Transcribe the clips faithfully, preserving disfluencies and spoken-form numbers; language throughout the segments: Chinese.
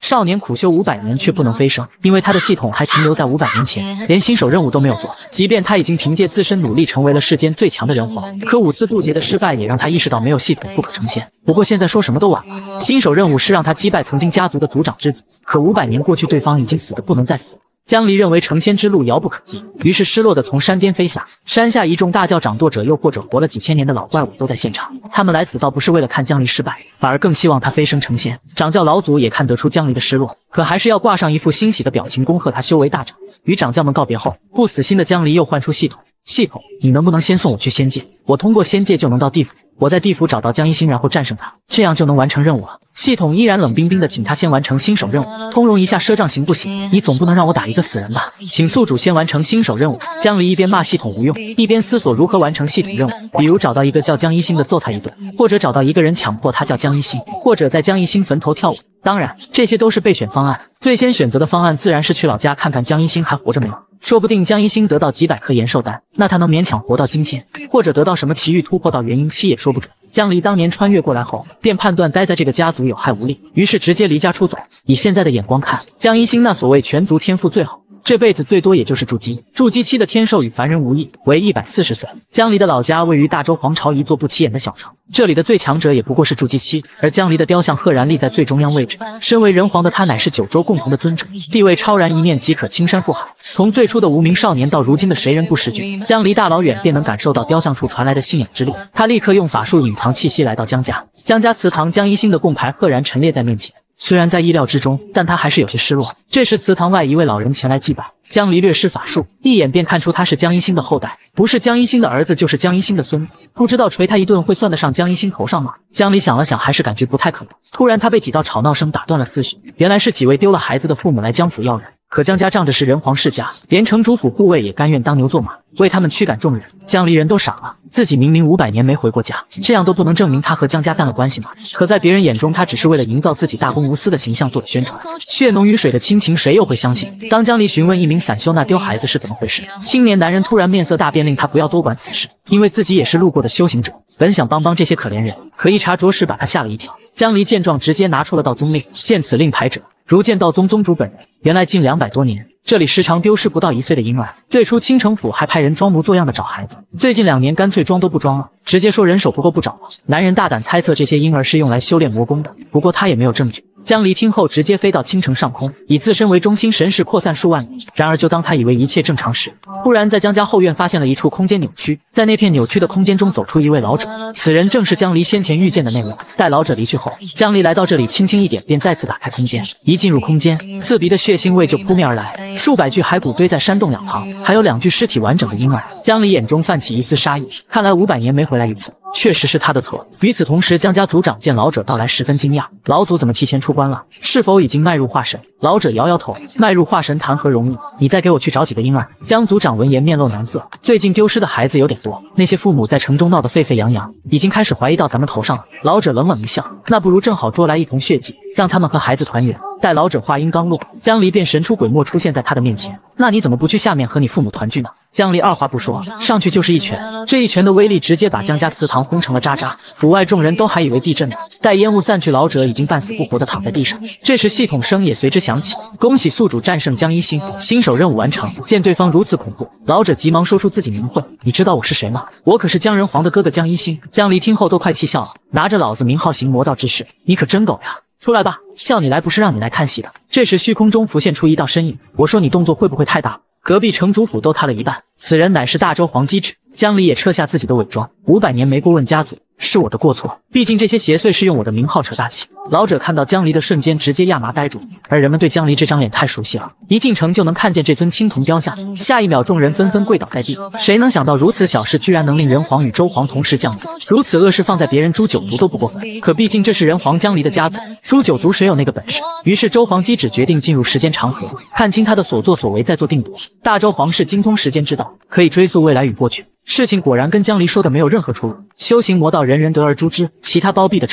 少年苦修五百年却不能飞升，因为他的系统还停留在五百年前，连新手任务都没有做。即便他已经凭借自身努力成为了世间最强的人皇，可五次渡劫的失败也让他意识到没有系统不可成仙。不过现在说什么都晚了，新手任务是让他击败曾经家族的族长之子，可五百年过去，对方已经死得不能再死。江离认为成仙之路遥不可及，于是失落的从山巅飞下。山下一众大教掌舵者又或者活了几千年的老怪物都在现场，他们来此倒不是为了看江离失败，反而更希望他飞升成仙。掌教老祖也看得出江离的失落，可还是要挂上一副欣喜的表情恭贺他修为大涨。与掌教们告别后，不死心的江离又唤出系统，系统，你能不能先送我去仙界？我通过仙界就能到地府，我在地府找到江一星，然后战胜他，这样就能完成任务了。系统依然冷冰冰的请他先完成新手任务，通融一下赊账行不行？你总不能让我打一个死人吧？请宿主先完成新手任务。江离一边骂系统无用，一边思索如何完成系统任务，比如找到一个叫江一星的揍他一顿，或者找到一个人强迫他叫江一星，或者在江一星坟头跳舞。当然，这些都是备选方案，最先选择的方案自然是去老家看看江一星还活着没有。说不定江一星得到几百颗延寿丹，那他能勉强活到今天，或者得到什么奇遇突破到元婴期也说不准。江离当年穿越过来后，便判断待在这个家族有害无利，于是直接离家出走。以现在的眼光看，江一星那所谓全族天赋最好，这辈子最多也就是筑基。筑基期的天寿与凡人无异，为一百四十岁。江离的老家位于大周皇朝一座不起眼的小城，这里的最强者也不过是筑基期，而江离的雕像赫然立在最中央位置。身为人皇的他乃是九州共同的尊者，地位超然，一念即可青山覆海。从最初的无名少年到如今的谁人不识君，江离大老远便能感受到雕像处传来的信仰之力。他立刻用法术隐藏气息来到江家，江家祠堂江一星的供牌赫然陈列在面前。虽然在意料之中，但他还是有些失落。这时祠堂外一位老人前来祭拜，江离略施法术，一眼便看出他是江一星的后代，不是江一星的儿子就是江一星的孙子。不知道捶他一顿会算得上江一星头上吗？江离想了想，还是感觉不太可能。突然他被几道吵闹声打断了思绪，原来是几位丢了孩子的父母来江府要人。可江家仗着是人皇世家，连城主府护卫也甘愿当牛做马，为他们驱赶众人。江离人都傻了，自己明明五百年没回过家，这样都不能证明他和江家淡了关系吗？可在别人眼中，他只是为了营造自己大公无私的形象做的宣传。血浓于水的亲情，谁又会相信？当江离询问一名散修那丢孩子是怎么回事，青年男人突然面色大变，令他不要多管此事，因为自己也是路过的修行者，本想帮帮这些可怜人，可一查着实把他吓了一跳。江离见状，直接拿出了道宗令，见此令牌者，如见道宗宗主本人。原来近两百多年，这里时常丢失不到一岁的婴儿。最初青城府还派人装模作样的找孩子，最近两年干脆装都不装了，直接说人手不够不找了。男人大胆猜测这些婴儿是用来修炼魔功的，不过他也没有证据。江离听后直接飞到青城上空，以自身为中心神识扩散数万里。然而就当他以为一切正常时，突然在江家后院发现了一处空间扭曲，在那片扭曲的空间中走出一位老者，此人正是江离先前遇见的那位。待老者离去后，江离来到这里，轻轻一点便再次打开空间。一进入空间，刺鼻的血腥味就扑面而来，数百具骸骨堆在山洞两旁，还有两具尸体完整的婴儿。江离眼中泛起一丝杀意，看来五百年没回来一次，确实是他的错。与此同时，江家族长见老者到来十分惊讶，老祖怎么提前出关了？是否已经迈入化神？老者摇摇头，迈入化神谈何容易，你再给我去找几个婴儿。江族长闻言面露难色，最近丢失的孩子有点多，那些父母在城中闹得沸沸扬扬，已经开始怀疑到咱们头上了。老者冷冷一笑，那不如正好捉来一同血祭，让他们和孩子团圆。待老者话音刚落，江离便神出鬼没出现在他的面前。那你怎么不去下面和你父母团聚呢？江离二话不说，上去就是一拳，这一拳的威力直接把江家祠堂轰成了渣渣，府外众人都还以为地震呢。待烟雾散去，老者已经半死不活地躺在地上。这时系统声也随之响起，恭喜宿主战胜江一星，新手任务完成。见对方如此恐怖，老者急忙说出自己名讳，你知道我是谁吗？我可是江人皇的哥哥江一星。江离听后都快气笑了，拿着老子名号行魔道之事，你可真狗呀！出来吧，叫你来不是让你来看戏的。这时虚空中浮现出一道身影，我说你动作会不会太大？隔壁城主府都塌了一半，此人乃是大周皇机智。江离也撤下自己的伪装，五百年没过问家族，是我的过错，毕竟这些邪祟是用我的名号扯大旗。老者看到江离的瞬间直接亚麻呆住，而人们对江离这张脸太熟悉了，一进城就能看见这尊青铜雕像。下一秒众人纷纷跪倒在地，谁能想到如此小事居然能令人皇与周皇同时降服，如此恶事放在别人诛九族都不过分，可毕竟这是人皇江离的家族，诛九族谁有那个本事？于是周皇姬只决定进入时间长河，看清他的所作所为再做定夺。大周皇室精通时间之道，可以追溯未来与过去。事情果然跟江离说的没有任何出入，修行魔道人人得而诛之，其他包庇的城主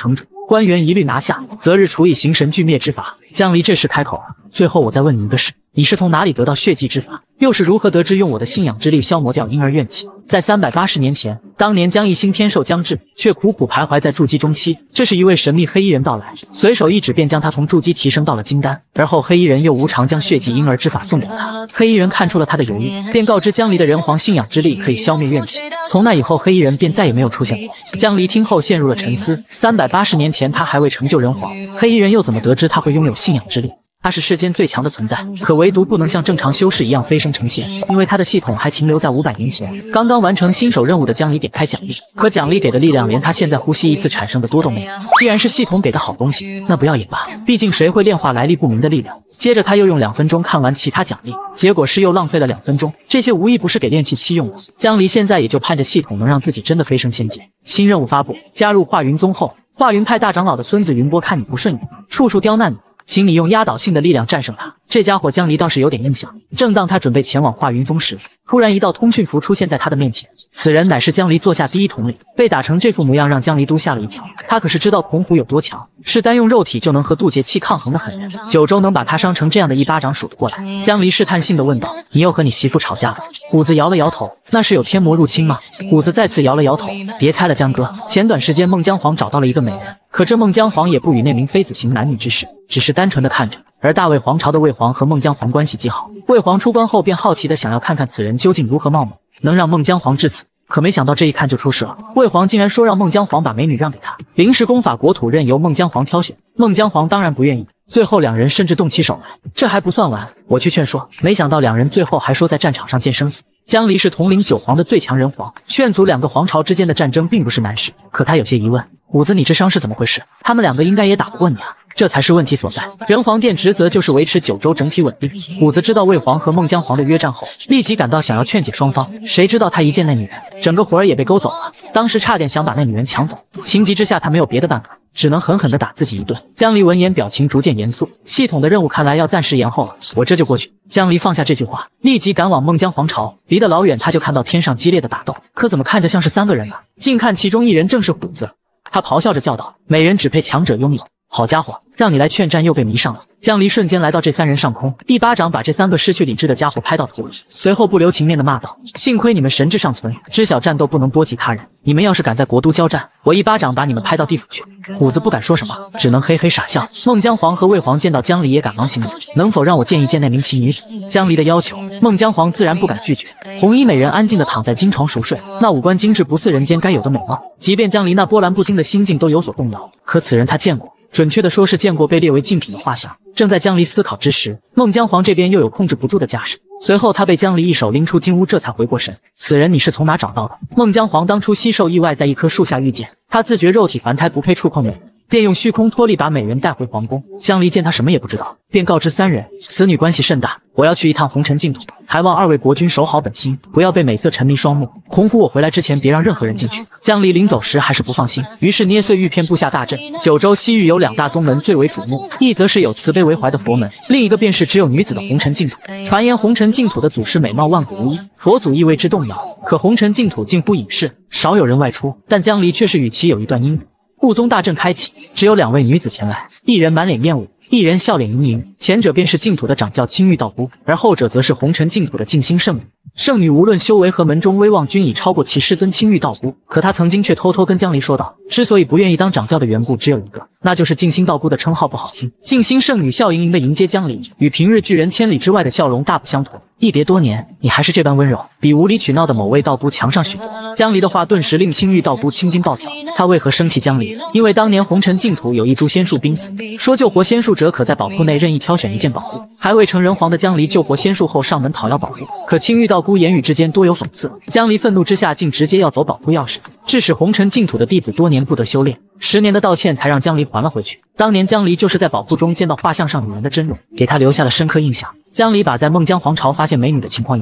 官员一律拿下，择日处以刑神俱灭之法。江离这时开口了：“最后我再问你一个事，你是从哪里得到血祭之法？又是如何得知用我的信仰之力消磨掉婴儿怨气？”在三百八十年前，当年江一星天寿将至，却苦苦徘徊在筑基中期。这是一位神秘黑衣人到来，随手一指便将他从筑基提升到了金丹。而后黑衣人又无偿将血祭婴儿之法送给了他。黑衣人看出了他的犹豫，便告知江离的人皇信仰之力可以消灭怨气。从那以后，黑衣人便再也没有出现过。江离听后陷入了沉思。三百八十年前，他还未成就人皇，黑衣人又怎么得知他会拥有信仰之力？他是世间最强的存在，可唯独不能像正常修士一样飞升成仙，因为他的系统还停留在五百年前。刚刚完成新手任务的江离点开奖励，可奖励给的力量连他现在呼吸一次产生的多都没有。既然是系统给的好东西，那不要也罢，毕竟谁会炼化来历不明的力量？接着他又用两分钟看完其他奖励，结果是又浪费了两分钟，这些无疑不是给炼气期用的。江离现在也就盼着系统能让自己真的飞升仙界。新任务发布，加入华云宗后，华云派大长老的孙子云波看你不顺眼，处处刁难你，请你用压倒性的力量战胜他。这家伙江离倒是有点印象。正当他准备前往华云宗时，突然一道通讯符出现在他的面前。此人乃是江离做下第一统领，被打成这副模样让江离都吓了一跳。他可是知道孔虎有多强，是单用肉体就能和渡劫气抗衡的狠人。九州能把他伤成这样的一巴掌数得过来。江离试探性地问道：“你又和你媳妇吵架了？”虎子摇了摇头：“那是有天魔入侵吗？”虎子再次摇了摇头：“别猜了，江哥。前段时间孟姜黄找到了一个美人，可这孟姜黄也不与那名妃子行男女之事，只是单纯的看着。而大魏皇朝的魏皇和孟姜黄关系极好，魏皇出关后便好奇的想要看看此人究竟如何貌美，能让孟姜黄至此。可没想到这一看就出事了，魏皇竟然说让孟姜黄把美女让给他，临时攻法国土任由孟姜黄挑选。孟姜黄当然不愿意，最后两人甚至动起手来。这还不算完，我去劝说，没想到两人最后还说在战场上见生死。江离是统领九皇的最强人皇，劝阻两个皇朝之间的战争并不是难事。可他有些疑问：虎子，你这伤是怎么回事？他们两个应该也打不过你啊。这才是问题所在。人皇殿职责就是维持九州整体稳定。虎子知道魏皇和孟姜黄的约战后，立即赶到想要劝解双方。谁知道他一见那女人，整个魂儿也被勾走了。当时差点想把那女人抢走，情急之下他没有别的办法，只能狠狠地打自己一顿。江离闻言，表情逐渐严肃。系统的任务看来要暂时延后了，我这就过去。江离放下这句话，立即赶往孟姜黄巢。离得老远，他就看到天上激烈的打斗，可怎么看着像是三个人啊？近看其中一人正是虎子。他咆哮着叫道：“美人只配强者拥有。”好家伙，让你来劝战又被迷上了。江离瞬间来到这三人上空，一巴掌把这三个失去理智的家伙拍到土里，随后不留情面地骂道：“幸亏你们神智尚存，知晓战斗不能波及他人。你们要是敢在国都交战，我一巴掌把你们拍到地府去。”虎子不敢说什么，只能嘿嘿傻笑。孟姜黄和魏皇见到江离也赶忙行礼：“能否让我见一见那名奇女子？”江离的要求，孟姜黄自然不敢拒绝。红衣美人安静地躺在金床熟睡，那五官精致不似人间该有的美貌。即便江离那波澜不惊的心境都有所动摇，可此人他见过。准确的说是见过被列为禁品的画像。正在江离思考之时，孟姜黄这边又有控制不住的架势。随后他被江离一手拎出金屋，这才回过神。此人你是从哪找到的？孟姜黄当初吸兽意外在一棵树下遇见，他自觉肉体凡胎不配触碰美人，便用虚空托力把美人带回皇宫。江离见他什么也不知道，便告知三人，此女关系甚大，我要去一趟红尘净土，还望二位国君守好本心，不要被美色沉迷双目。孔府我回来之前别让任何人进去。江离临走时还是不放心，于是捏碎玉片布下大阵。九州西域有两大宗门最为瞩目，一则是有慈悲为怀的佛门，另一个便是只有女子的红尘净土。传言红尘净土的祖师美貌万古无一，佛祖亦为之动摇，可红尘净土近乎隐世，少有人外出，但江离却是与其有一段姻缘。雾宗大阵开启，只有两位女子前来，一人满脸厌恶，一人笑脸盈盈。前者便是净土的掌教青玉道姑，而后者则是红尘净土的静心圣女。圣女无论修为和门中威望均已超过其师尊青玉道姑，可她曾经却偷偷跟江离说道，之所以不愿意当掌教的缘故只有一个，那就是静心道姑的称号不好听。静心圣女笑盈盈的迎接江离，与平日拒人千里之外的笑容大不相同。一别多年，你还是这般温柔，比无理取闹的某位道姑强上许多。江离的话顿时令青玉道姑青筋暴跳。他为何生气江离？因为当年红尘净土有一株仙树濒死，说救活仙树者可在宝库内任意挑选一件宝物。还未成人皇的江离救活仙树后上门讨要宝物，可青玉道姑言语之间多有讽刺。江离愤怒之下竟直接要走宝库钥匙，致使红尘净土的弟子多年不得修炼。十年的道歉才让江离还了回去。当年江离就是在宝库中见到画像上女人的真容，给他留下了深刻印象。江离把在孟姜黄巢发现美女的情况一说，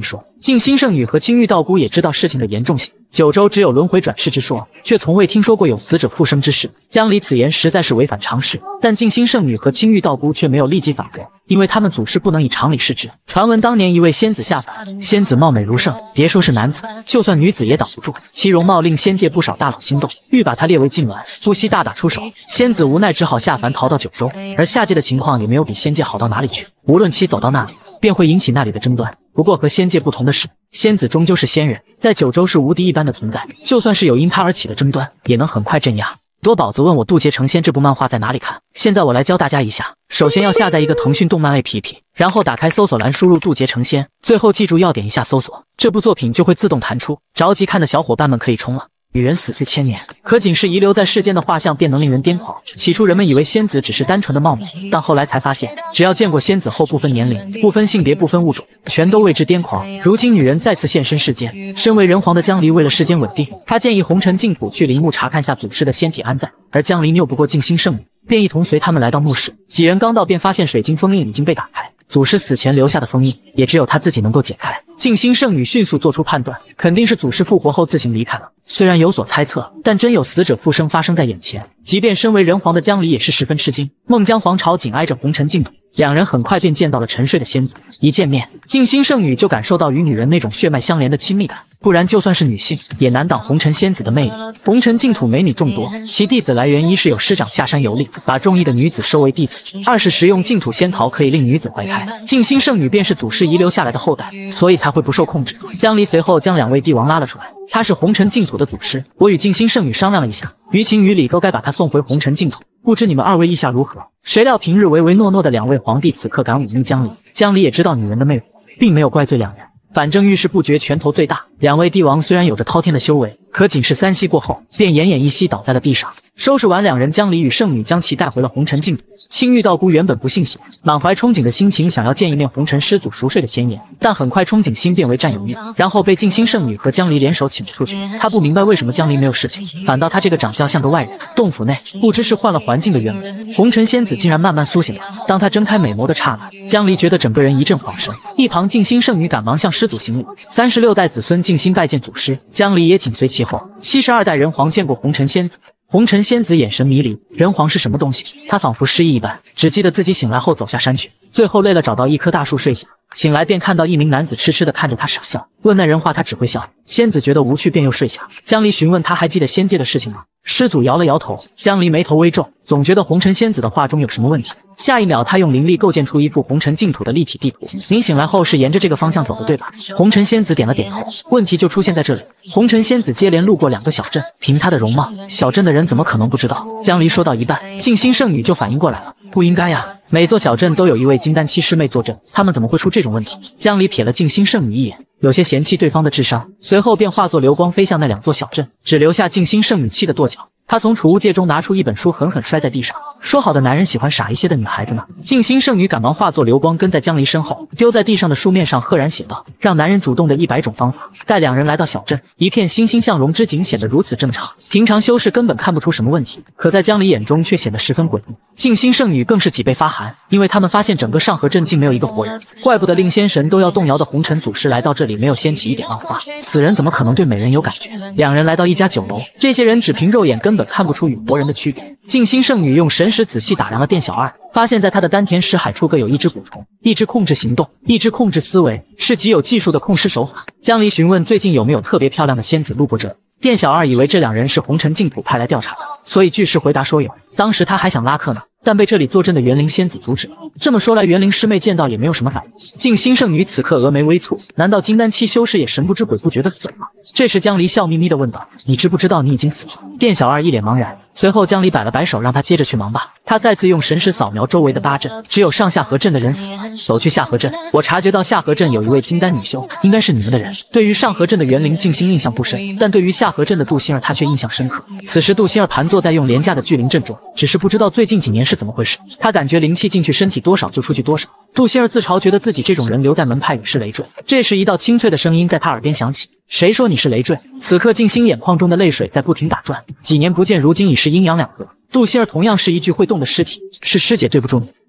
静心圣女和青玉道姑也知道事情的严重性，九州只有轮回转世之说，却从未听说过有死者复生之事。江离此言实在是违反常识，但静心圣女和青玉道姑却没有立即反驳，因为他们祖师不能以常理视之。传闻当年一位仙子下凡，仙子貌美如圣，别说是男子，就算女子也挡不住，其容貌令仙界不少大佬心动，欲把她列为禁卵，不惜大打出手。仙子无奈只好下凡逃到九州，而下界的情况也没有比仙界好到哪里去，无论其走到那里，便会引起那里的争端。不过和仙界不同的是，仙子终究是仙人，在九州是无敌一般的存在，就算是有因他而起的争端，也能很快镇压。多宝子问我《渡劫成仙》这部漫画在哪里看，现在我来教大家一下。首先要下载一个腾讯动漫 A P P， 然后打开搜索栏输入《渡劫成仙》，最后记住要点一下搜索，这部作品就会自动弹出。着急看的小伙伴们可以冲了。女人死去千年，可仅是遗留在世间的画像便能令人癫狂。起初人们以为仙子只是单纯的貌美，但后来才发现，只要见过仙子后，不分年龄、不分性别、不分物种，全都为之癫狂。如今女人再次现身世间，身为人皇的江离为了世间稳定，他建议红尘净土去陵墓查看下祖师的仙体安在，而江离拗不过静心圣女，便一同随他们来到墓室。几人刚到，便发现水晶封印已经被打开，祖师死前留下的封印，也只有他自己能够解开。静心圣女迅速做出判断，肯定是祖师复活后自行离开了。虽然有所猜测，但真有死者复生发生在眼前，即便身为人皇的江离也是十分吃惊。孟姜皇朝紧挨着红尘净土，两人很快便见到了沉睡的仙子。一见面，静心圣女就感受到与女人那种血脉相连的亲密感，不然就算是女性，也难挡红尘仙子的魅力。红尘净土美女众多，其弟子来源一是有师长下山游历，把中意的女子收为弟子；二是食用净土仙桃可以令女子怀胎。静心圣女便是祖师遗留下来的后代，所以才会不受控制。江离随后将两位帝王拉了出来，他是红尘净土的祖师，我与静心圣女商量了一下，于情于理都该把他送回红尘净土，不知你们二位意下如何？谁料平日唯唯诺诺的两位皇帝此刻敢忤逆江离，江离也知道女人的魅力，并没有怪罪两人，反正遇事不决拳头最大。两位帝王虽然有着滔天的修为，可仅是三息过后，便奄奄一息倒在了地上。收拾完两人，江离与圣女将其带回了红尘净土。青玉道姑原本不信邪，满怀憧憬的心情想要见一面红尘师祖熟睡的仙颜，但很快憧憬心变为占有欲，然后被静心圣女和江离联手请了出去。他不明白为什么江离没有事情，反倒他这个长相像个外人。洞府内不知是换了环境的缘故，红尘仙子竟然慢慢苏醒了。当他睁开美眸的刹那，江离觉得整个人一阵恍神。一旁静心圣女赶忙向师祖行礼，三十六代子孙静心拜见祖师，江离也紧随其后。七十二代人皇见过红尘仙子，红尘仙子眼神迷离，人皇是什么东西？他仿佛失忆一般，只记得自己醒来后走下山去，最后累了找到一棵大树睡下，醒来便看到一名男子痴痴地看着他傻笑，问那人话他只会笑。仙子觉得无趣便又睡下。江离询问他还记得仙界的事情吗？师祖摇了摇头。江离眉头微皱，总觉得红尘仙子的话中有什么问题。下一秒他用灵力构建出一幅红尘净土的立体地图。您醒来后是沿着这个方向走的对吧？红尘仙子点了点头。问题就出现在这里，红尘仙子接连路过两个小镇，凭她的容貌，小镇的人怎么可能不知道？江离说到一半，静心圣女就反应过来了，不应该呀，每座小镇都有一位金丹期师妹坐镇，他们怎么会出这种问题？江离瞥了静心圣女一眼，有些嫌弃对方的智商，随后便化作流光飞向那两座小镇，只留下静心圣女气得跺脚。他从储物戒中拿出一本书，狠狠摔在地上。说好的男人喜欢傻一些的女孩子呢？静心圣女赶忙化作流光跟在江离身后，丢在地上的书面上赫然写道：让男人主动的一百种方法。待两人来到小镇，一片欣欣向荣之景显得如此正常，平常修士根本看不出什么问题，可在江离眼中却显得十分诡异。静心圣女更是脊背发寒，因为他们发现整个上河镇竟没有一个活人，怪不得令仙神都要动摇的红尘祖师来到这里没有掀起一点浪花，死人怎么可能对美人有感觉？两人来到一家酒楼，这些人只凭肉眼根本看不出与活人的区别。静心圣女用神识仔细打量了店小二，发现在他的丹田识海处各有一只蛊虫，一只控制行动，一只控制思维，是极有技术的控尸手法。江离询问最近有没有特别漂亮的仙子路过这里，店小二以为这两人是红尘净土派来调查的，所以据实回答说有。当时他还想拉客呢，但被这里坐镇的园灵仙子阻止了。这么说来，园灵师妹见到也没有什么反应。静心圣女此刻峨眉微蹙，难道金丹期修士也神不知鬼不觉的死了吗？这时江离笑眯眯地问道：你知不知道你已经死了？店小二一脸茫然，随后江离摆了摆手，让他接着去忙吧。他再次用神识扫描周围的八镇，只有上下河镇的人死了。走去下河镇，我察觉到下河镇有一位金丹女修，应该是你们的人。对于上河镇的园灵静心印象不深，但对于下河镇的杜心儿他却印象深刻。此时杜心儿盘坐在用廉价的聚灵阵中，只是不知道最近几年是怎么回事，他感觉灵气进去身体多少就出去多少。杜心儿自嘲觉得自己这种人留在门派也是累赘。这时一道清脆的声音在他耳边响起：谁说你是累赘？此刻静心眼眶中的泪水在不停打转，几年不见，如今已是阴阳两隔。杜心儿同样是一具会动的尸体，是师姐对不住你。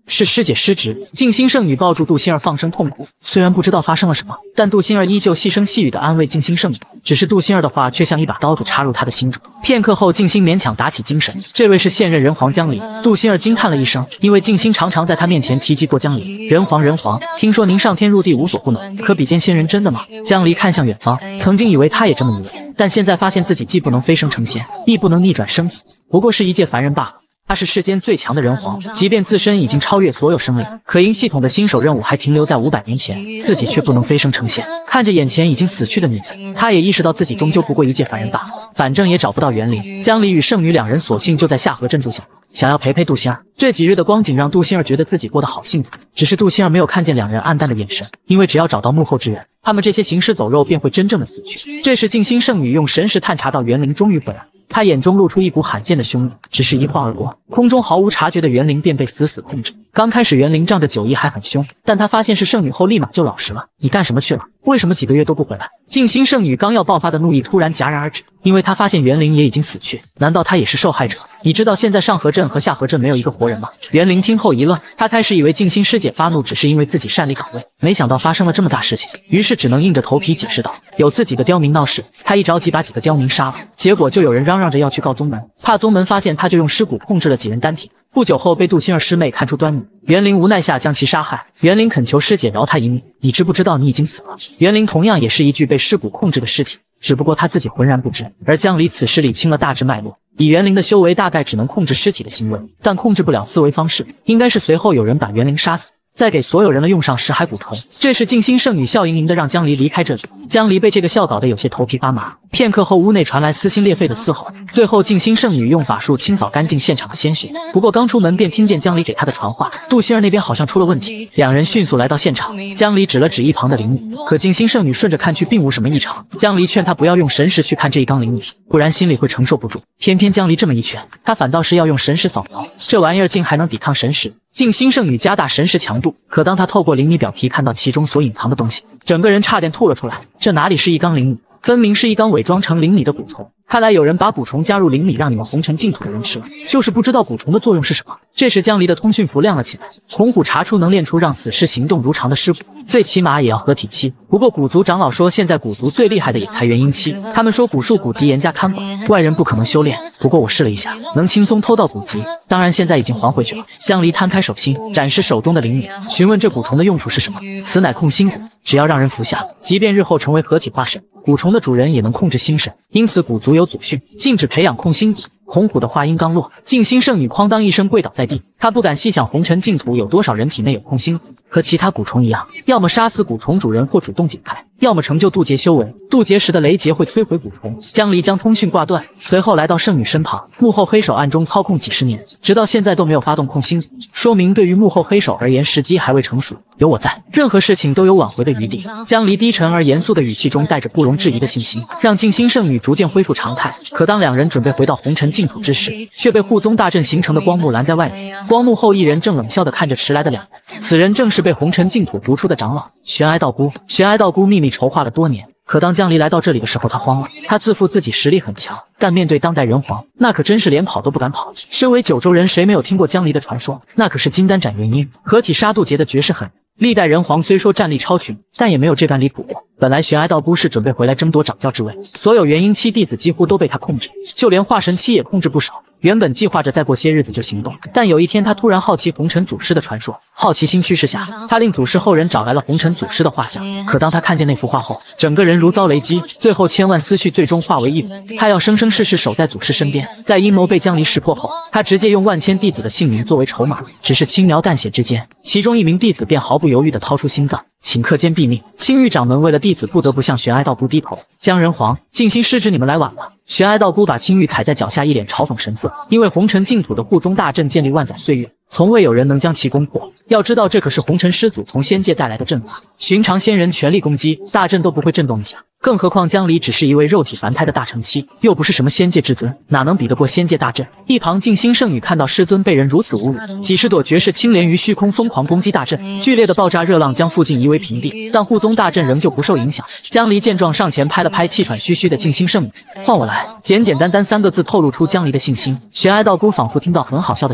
是师姐失职。静心圣女抱住杜心儿放声痛哭，虽然不知道发生了什么，但杜心儿依旧细声细语地安慰静心圣女。只是杜心儿的话却像一把刀子插入她的心中。片刻后，静心勉强打起精神，这位是现任人皇江离。杜心儿惊叹了一声，因为静心常常在她面前提及过江离。人皇人皇，听说您上天入地无所不能，可比肩仙人真的吗？江离看向远方，曾经以为他也这么以为，但现在发现自己既不能飞升成仙，亦不能逆转生死，不过是一介凡人罢了。他是世间最强的人皇，即便自身已经超越所有生灵，可因系统的新手任务还停留在五百年前，自己却不能飞升成仙。看着眼前已经死去的女人，他也意识到自己终究不过一介凡人罢了，反正也找不到园林。江离与圣女两人索性就在下河镇住下，想要陪陪杜心儿。这几日的光景让杜心儿觉得自己过得好幸福，只是杜心儿没有看见两人暗淡的眼神，因为只要找到幕后之人，他们这些行尸走肉便会真正的死去。这时静心圣女用神识探查到园林终于回来，他眼中露出一股罕见的凶意，只是一晃而过，空中毫无察觉的园林便被死死控制。刚开始园林仗着酒意还很凶，但他发现是圣女后立马就老实了。你干什么去了？为什么几个月都不回来？静心圣女刚要爆发的怒意突然戛然而止，因为她发现园林也已经死去，难道她也是受害者？你知道现在上河镇和下河镇没有一个活人吗？园林听后一愣，他开始以为静心师姐发怒只是因为自己擅离岗位，没想到发生了这么大事情，于是只能硬着头皮解释道：有次几个刁民闹事，他一着急把几个刁民杀了，结果就有人嚷嚷着要去告宗门，怕宗门发现他就用尸骨控制了几人丹体。不久后被杜心儿师妹看出端倪，园林无奈下将其杀害。园林恳求师姐饶他一命，你知不知道你已经死了？园林同样也是一具被尸骨控制的尸体，只不过他自己浑然不知。而江离此时理清了大致脉络，以园林的修为大概只能控制尸体的行为，但控制不了思维方式，应该是随后有人把园林杀死，再给所有人了用上识海蛊虫。这时静心圣女笑盈盈的让江离离开这里，江离被这个笑搞得有些头皮发麻。片刻后，屋内传来撕心裂肺的嘶吼，最后静心圣女用法术清扫干净现场的鲜血。不过刚出门便听见江离给她的传话，杜心儿那边好像出了问题。两人迅速来到现场，江离指了指一旁的灵米，可静心圣女顺着看去并无什么异常。江离劝她不要用神识去看这一缸灵米，不然心里会承受不住。偏偏江离这么一劝，她反倒是要用神识扫描，这玩意儿竟还能抵抗神识。静心圣女加大神识强度，可当她透过灵米表皮看到其中所隐藏的东西，整个人差点吐了出来。这哪里是一缸灵米，分明是一缸伪装成灵米的蛊虫。看来有人把蛊虫加入灵米，让你们红尘净土的人吃了，就是不知道蛊虫的作用是什么。这时江离的通讯符亮了起来，孔虎查出能练出让死尸行动如常的尸蛊，最起码也要合体期。不过古族长老说，现在古族最厉害的也才元婴期。他们说古树古籍严加看管，外人不可能修炼。不过我试了一下，能轻松偷到古籍，当然现在已经还回去了。江离摊开手心，展示手中的灵米，询问这蛊虫的用处是什么。此乃控心蛊，只要让人服下，即便日后成为合体化神，蛊虫的主人也能控制心神。因此古族有祖训，禁止培养控心蛊。孔虎的话音刚落，静心圣女哐当一声跪倒在地。她不敢细想红尘净土有多少人体内有控心蛊，和其他蛊虫一样，要么杀死蛊虫主人或主动解开，要么成就渡劫修为。渡劫时的雷劫会摧毁蛊虫。江离将通讯挂断，随后来到圣女身旁。幕后黑手暗中操控几十年，直到现在都没有发动控心蛊，说明对于幕后黑手而言，时机还未成熟。有我在，任何事情都有挽回的余地。江离低沉而严肃的语气中带着不容置疑的信心，让静心圣女逐渐恢复常态。可当两人准备回到红尘净土之时，却被护宗大阵形成的光幕拦在外面。光幕后一人正冷笑地看着迟来的两人，此人正是被红尘净土逐出的长老玄哀道姑。玄哀道姑秘密筹划了多年，可当江离来到这里的时候，他慌了。他自负自己实力很强，但面对当代人皇，那可真是连跑都不敢跑。身为九州人，谁没有听过江离的传说？那可是金丹斩元婴，合体杀渡劫的绝世狠人。历代人皇虽说战力超群，但也没有这般离谱过。本来玄哀道姑是准备回来争夺掌教之位，所有元婴期弟子几乎都被他控制，就连化神期也控制不少。原本计划着再过些日子就行动，但有一天他突然好奇红尘祖师的传说，好奇心驱使下，他令祖师后人找来了红尘祖师的画像。可当他看见那幅画后，整个人如遭雷击，最后千万思绪最终化为一吻。他要生生世世守在祖师身边。在阴谋被江离识破后，他直接用万千弟子的性命作为筹码，只是轻描淡写之间，其中一名弟子便毫不犹豫地掏出心脏，顷刻间毙命。青玉掌门为了弟子不得不向玄哀道姑低头。江人皇，静心师侄你们来晚了。玄哀道姑把青玉踩在脚下，一脸嘲讽神色。因为红尘净土的护宗大阵建立万载岁月，从未有人能将其攻破。要知道这可是红尘师祖从仙界带来的阵法，寻常仙人全力攻击大阵都不会震动一下，更何况江离只是一位肉体凡胎的大乘期，又不是什么仙界至尊，哪能比得过仙界大阵？一旁静心圣女看到师尊被人如此侮辱，几十朵绝世青莲于虚空疯狂攻击大阵，剧烈的爆炸热浪将附近夷为平地，但护宗大阵仍旧不受影响。江离见状上前拍了拍气喘吁吁的静心圣女，换我来。简简单单三个字透露出江离的信心。玄哀道姑仿佛听到很好笑的笑话，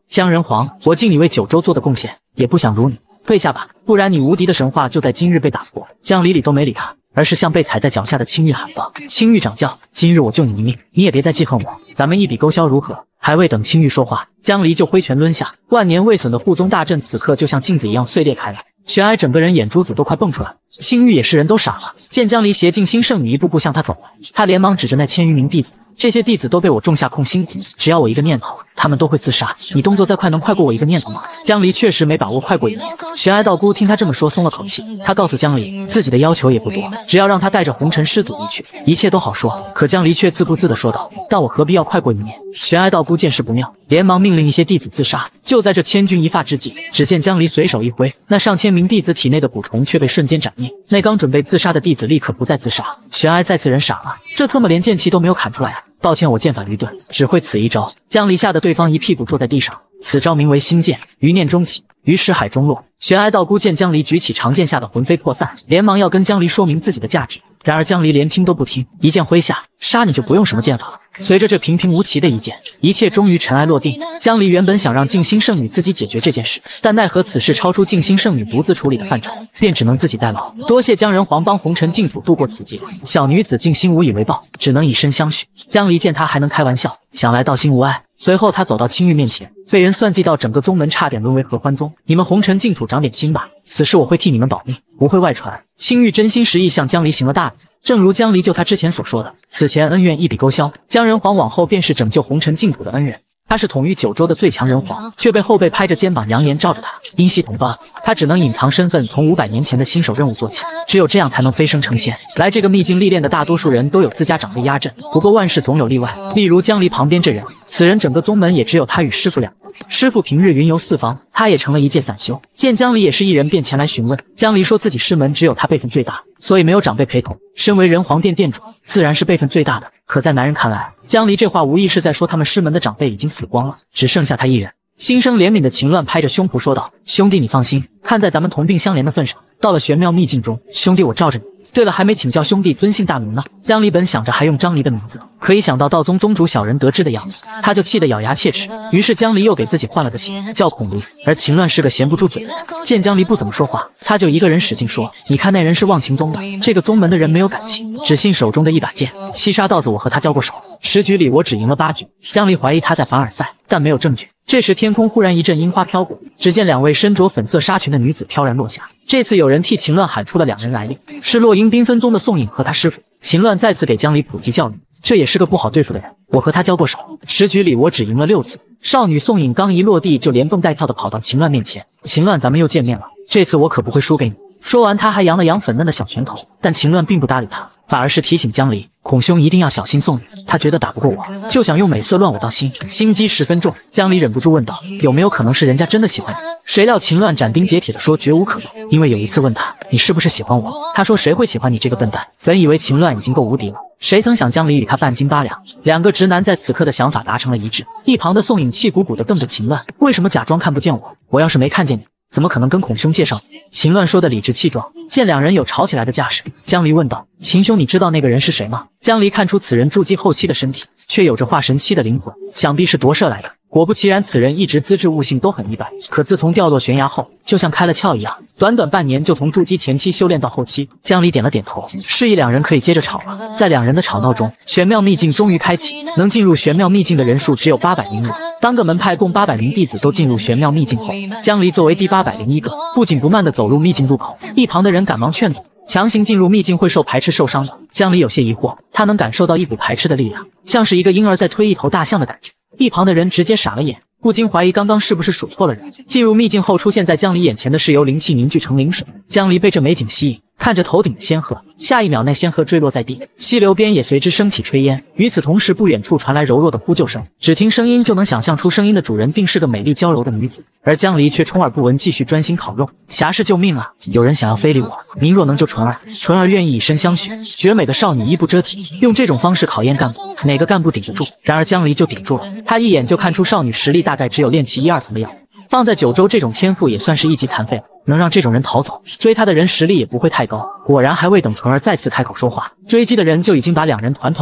江仁皇，我敬你为九州做的贡献，也不想辱你，退下吧，不然你无敌的神话就在今日被打破。江离理都没理他，而是向被踩在脚下的青玉喊道：青玉掌教，今日我救你一命，你也别再记恨我，咱们一笔勾销如何？还未等青玉说话，江离就挥拳抡下，万年未损的护宗大阵此刻就像镜子一样碎裂开来。玄哀整个人眼珠子都快蹦出来，青玉也是人都傻了，见江离携静心圣女一步步向他走来，他连忙指着那千余名弟子，这些弟子都被我种下控心蛊，只要我一个念头，他们都会自杀。你动作再快，能快过我一个念头吗？江离确实没把握快过一念。玄哀道姑听他这么说，松了口气。他告诉江离，自己的要求也不多，只要让他带着红尘师祖离去，一切都好说。可江离却自顾自地说道：但我何必要快过一念？玄哀道姑见势不妙，连忙命令一些弟子自杀。就在这千钧一发之际，只见江离随手一挥，那上千名弟子体内的蛊虫却被瞬间斩灭。那刚准备自杀的弟子立刻不再自杀。玄哀再次人傻了，这特么连剑气都没有砍出来啊！抱歉，我剑法愚钝，只会此一招。江离吓得对方一屁股坐在地上，此招名为心剑，余念中起，于识海中落。玄哀道姑见江离举起长剑，吓得魂飞魄散，连忙要跟江离说明自己的价值。然而江离连听都不听，一剑挥下，杀你就不用什么剑法了。随着这平平无奇的一剑，一切终于尘埃落定。江离原本想让静心圣女自己解决这件事，但奈何此事超出静心圣女独自处理的范畴，便只能自己代劳。多谢江仁皇帮红尘净土度过此劫，小女子静心无以为报，只能以身相许。江离见他还能开玩笑，想来道心无碍。随后他走到青玉面前，被人算计到整个宗门差点沦为合欢宗，你们红尘净土长点心吧，此事我会替你们保密，不会外传。青玉真心实意向江离行了大礼，正如江离就他之前所说的，此前恩怨一笔勾销，江仁皇往后便是拯救红尘净土的恩人。他是统御九州的最强人皇，却被后辈拍着肩膀扬言罩着他，因系同胞，他只能隐藏身份，从五百年前的新手任务做起，只有这样才能飞升成仙。来这个秘境历练的大多数人都有自家长辈压阵，不过万事总有例外，例如江离旁边这人，此人整个宗门也只有他与师傅两人。师傅平日云游四方，他也成了一介散修。见江离也是一人，便前来询问。江离说自己师门只有他辈分最大，所以没有长辈陪同。身为人皇殿殿主，自然是辈分最大的。可在男人看来，江离这话无疑是在说他们师门的长辈已经死光了，只剩下他一人。心生怜悯的秦乱拍着胸脯说道：兄弟你放心，看在咱们同病相怜的份上，到了玄妙秘境中，兄弟我罩着你。对了，还没请教兄弟尊姓大名呢？江离本想着还用张离的名字，可一想到道宗宗主小人得志的样子，他就气得咬牙切齿。于是江离又给自己换了个姓，叫孔离。而秦乱是个闲不住嘴的人，见江离不怎么说话，他就一个人使劲说：你看那人是忘情宗的，这个宗门的人没有感情，只信手中的一把剑。七杀道子我和他交过手，十局里我只赢了八局。江离怀疑他在凡尔赛，但没有证据。这时天空忽然一阵樱花飘过，只见两位身着粉色纱裙的女子飘然落下。这次有人替秦乱喊出了两人来历，是落英缤纷宗的宋颖和他师傅。秦乱再次给江离普及教育，这也是个不好对付的人，我和他交过手，十局里我只赢了六次。少女宋颖刚一落地就连蹦带跳的跑到秦乱面前，秦乱咱们又见面了，这次我可不会输给你。说完他还扬了扬粉嫩的小拳头，但秦乱并不搭理他，反而是提醒江离，孔兄一定要小心宋女，他觉得打不过我，就想用美色乱我道心，心机十分重。江离忍不住问道，有没有可能是人家真的喜欢你？谁料秦乱斩钉截铁地说绝无可能，因为有一次问他，你是不是喜欢我？他说谁会喜欢你这个笨蛋？本以为秦乱已经够无敌了，谁曾想江离与他半斤八两。两个直男在此刻的想法达成了一致。一旁的宋颖气鼓鼓地瞪着秦乱，为什么假装看不见我？我要是没看见你，怎么可能跟孔兄介绍你？秦乱说的理直气壮。见两人有吵起来的架势，江离问道，秦兄你知道那个人是谁吗？江离看出此人筑基后期的身体却有着化神期的灵魂，想必是夺舍来的。果不其然，此人一直资质悟性都很一般，可自从掉落悬崖后，就像开了窍一样，短短半年就从筑基前期修炼到后期。江离点了点头，示意两人可以接着吵了。在两人的吵闹中，玄妙秘境终于开启，能进入玄妙秘境的人数只有八百零五。当个门派共八百名弟子都进入玄妙秘境后，江离作为第八百零一个，不紧不慢地走入秘境入口。一旁的人赶忙劝阻，强行进入秘境会受排斥受伤的。江离有些疑惑，他能感受到一股排斥的力量，像是一个婴儿在推一头大象的感觉。一旁的人直接傻了眼，不禁怀疑刚刚是不是数错了人。进入秘境后，出现在江离眼前的是由灵气凝聚成灵水。江离被这美景吸引，看着头顶的仙鹤，下一秒那仙鹤坠落在地，溪流边也随之升起炊烟。与此同时，不远处传来柔弱的呼救声，只听声音就能想象出声音的主人定是个美丽娇柔的女子。而江离却充耳不闻，继续专心烤肉。侠士救命啊！有人想要非礼我，您若能救纯儿，纯儿愿意以身相许。绝美的少女衣不遮体，用这种方式考验干部，哪个干部顶得住？然而江离就顶住了，他一眼就看出少女实力大概只有炼气一二层的样子。放在九州，这种天赋也算是一级残废了，能让这种人逃走，追他的人实力也不会太高。果然，还未等纯儿再次开口说话，追击的人就已经把两人团团围住。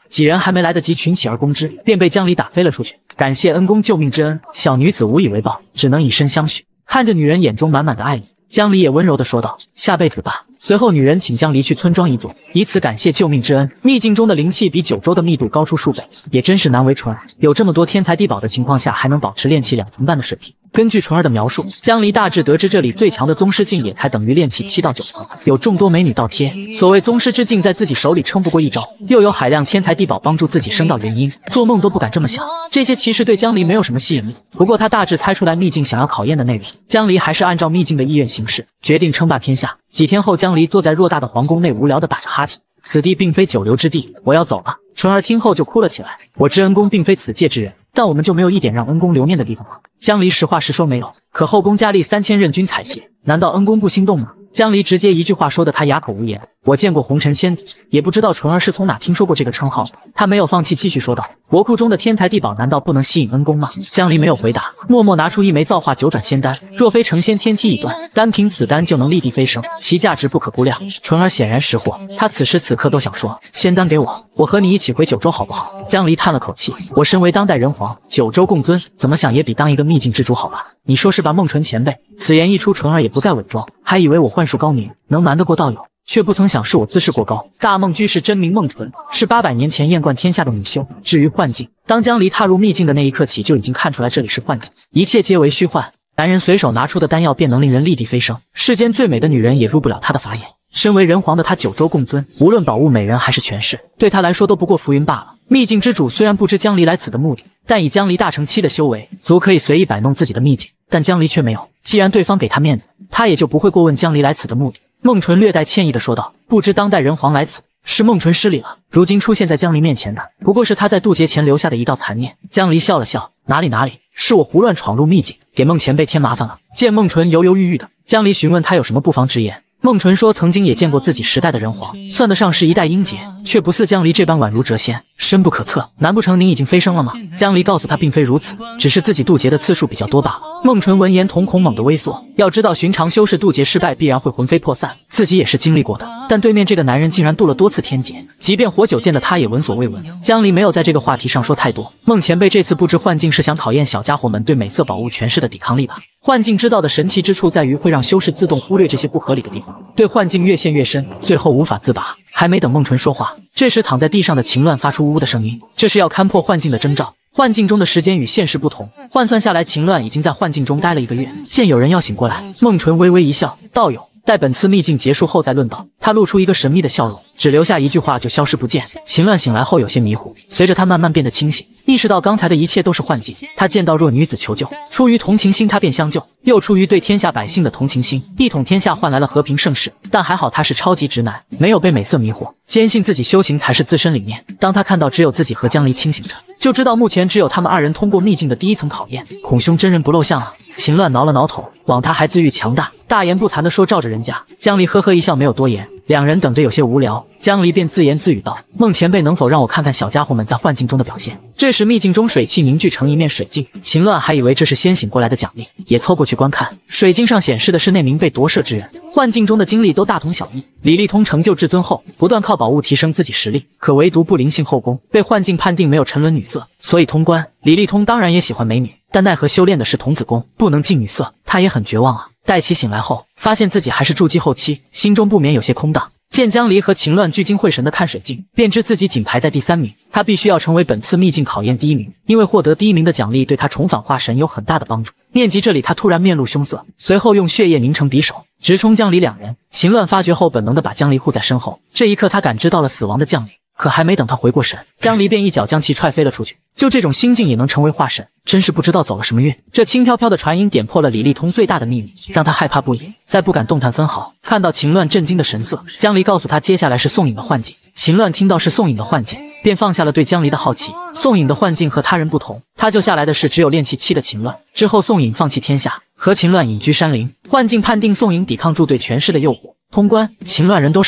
几人还没来得及群起而攻之，便被江离打飞了出去。感谢恩公救命之恩，小女子无以为报，只能以身相许。看着女人眼中满满的爱意，江离也温柔地说道：“下辈子吧。”随后，女人请江离去村庄一座，以此感谢救命之恩。秘境中的灵气比九州的密度高出数倍，也真是难为纯儿。有这么多天才地宝的情况下，还能保持炼气两层半的水平。根据纯儿的描述，江离大致得知这里最强的宗师境也才等于炼气七到九层，有众多美女倒贴。所谓宗师之境，在自己手里撑不过一招，又有海量天才地宝帮助自己升到元婴，做梦都不敢这么想。这些其实对江离没有什么吸引力，不过他大致猜出来秘境想要考验的内容，江离还是按照秘境的意愿行事，决定称霸天下。几天后，江离坐在偌大的皇宫内，无聊地打着哈欠。此地并非久留之地，我要走了。纯儿听后就哭了起来。我知恩公并非此界之人，但我们就没有一点让恩公留念的地方吗？江离实话实说没有，可后宫佳丽三千任君采撷，难道恩公不心动吗？江离直接一句话说得他哑口无言。我见过红尘仙子，也不知道纯儿是从哪听说过这个称号的。他没有放弃，继续说道：国库中的天才地宝难道不能吸引恩公吗？江离没有回答，默默拿出一枚造化九转仙丹，若非成仙天梯已断，单凭此丹就能立地飞升，其价值不可估量。纯儿显然识货，他此时此刻都想说：仙丹给我，我和你一起回九州好不好？江离叹了口气，我身为当代人皇，九州共尊，怎么想也比当一个秘境之主好吧？你说是吧，梦纯前辈？此言一出，纯儿也不再伪装，还以为我幻术高明，能瞒得过道友，却不曾想是我姿势过高。大梦居士真名梦纯，是八百年前艳冠天下的女修。至于幻境，当江离踏入秘境的那一刻起，就已经看出来这里是幻境，一切皆为虚幻。男人随手拿出的丹药便能令人立地飞升，世间最美的女人也入不了他的法眼。身为人皇的他，九州共尊，无论宝物、美人还是权势，对他来说都不过浮云罢了。秘境之主虽然不知江离来此的目的，但以江离大成期的修为，足可以随意摆弄自己的秘境。但江离却没有，既然对方给他面子，他也就不会过问江离来此的目的。梦纯略带歉意地说道：不知当代人皇来此，是梦纯失礼了。如今出现在江离面前的，不过是他在渡劫前留下的一道残念。江离笑了笑：哪里哪里，是我胡乱闯入秘境，给孟前辈添麻烦了。见孟纯犹犹豫豫的，江离询问他有什么不妨之言。孟纯说曾经也见过自己时代的人皇，算得上是一代英杰，却不似江离这般宛如谪仙，深不可测。难不成您已经飞升了吗？江离告诉他并非如此，只是自己渡劫的次数比较多罢了。孟纯闻言瞳孔猛地微缩，要知道寻常修士渡劫失败必然会魂飞魄散，自己也是经历过的，但对面这个男人竟然渡了多次天劫，即便活久见的他也闻所未闻。江离没有在这个话题上说太多。孟前辈这次布置幻境是想考验小家伙们对美色宝物权势的抵抗力吧？幻境之道的神奇之处在于会让修士自动忽略这些不合理的地方，对幻境越陷越深，最后无法自拔。还没等孟纯说话，这时躺在地上的秦乱发出呜呜的声音，这是要勘破幻境的征兆。幻境中的时间与现实不同，换算下来，秦乱已经在幻境中待了一个月。见有人要醒过来，孟纯微微一笑：道友，待本次秘境结束后再论道。他露出一个神秘的笑容，只留下一句话就消失不见。秦乱醒来后有些迷糊，随着他慢慢变得清醒，意识到刚才的一切都是幻境。他见到弱女子求救，出于同情心他便相救，又出于对天下百姓的同情心，一统天下换来了和平盛世。但还好他是超级直男，没有被美色迷惑，坚信自己修行才是自身理念。当他看到只有自己和江离清醒着，就知道目前只有他们二人通过秘境的第一层考验。孔兄真人不露相啊！秦乱挠了挠头，枉他还自誉强大，大言不惭地说罩着人家。江离呵呵一笑，没有多言。两人等着有些无聊，江离便自言自语道：孟前辈能否让我看看小家伙们在幻境中的表现？这时秘境中水汽凝聚成一面水镜，秦乱还以为这是先醒过来的奖励，也凑过去观看。水镜上显示的是那名被夺舍之人，幻境中的经历都大同小异。李立通成就至尊后，不断靠宝物提升自己实力，可唯独不灵性后宫，被幻境判定没有沉沦女色，所以通关。李立通当然也喜欢美女，但奈何修炼的是童子功，不能近女色，他也很绝望啊。待其醒来后，发现自己还是筑基后期，心中不免有些空荡。见江离和秦乱聚精会神地看水镜，便知自己仅排在第三名。他必须要成为本次秘境考验第一名，因为获得第一名的奖励对他重返化神有很大的帮助。念及这里，他突然面露凶色，随后用血液凝成匕首，直冲江离两人。秦乱发觉后，本能地把江离护在身后。这一刻，他感知到了死亡的降临。可还没等他回过神，江离便一脚将其踹飞了出去。就这种心境也能成为化神，真是不知道走了什么运。这轻飘飘的传音点破了李立通最大的秘密，让他害怕不已，再不敢动弹分毫。看到秦乱震惊的神色，江离告诉他接下来是宋颖的幻境。秦乱听到是宋颖的幻境，便放下了对江离的好奇。宋颖的幻境和他人不同，他救下来的是只有炼气期的秦乱。之后宋颖放弃天下，和秦乱隐居山林。幻境判定宋颖抵抗住对权势的诱惑，通关。秦乱人都傻了，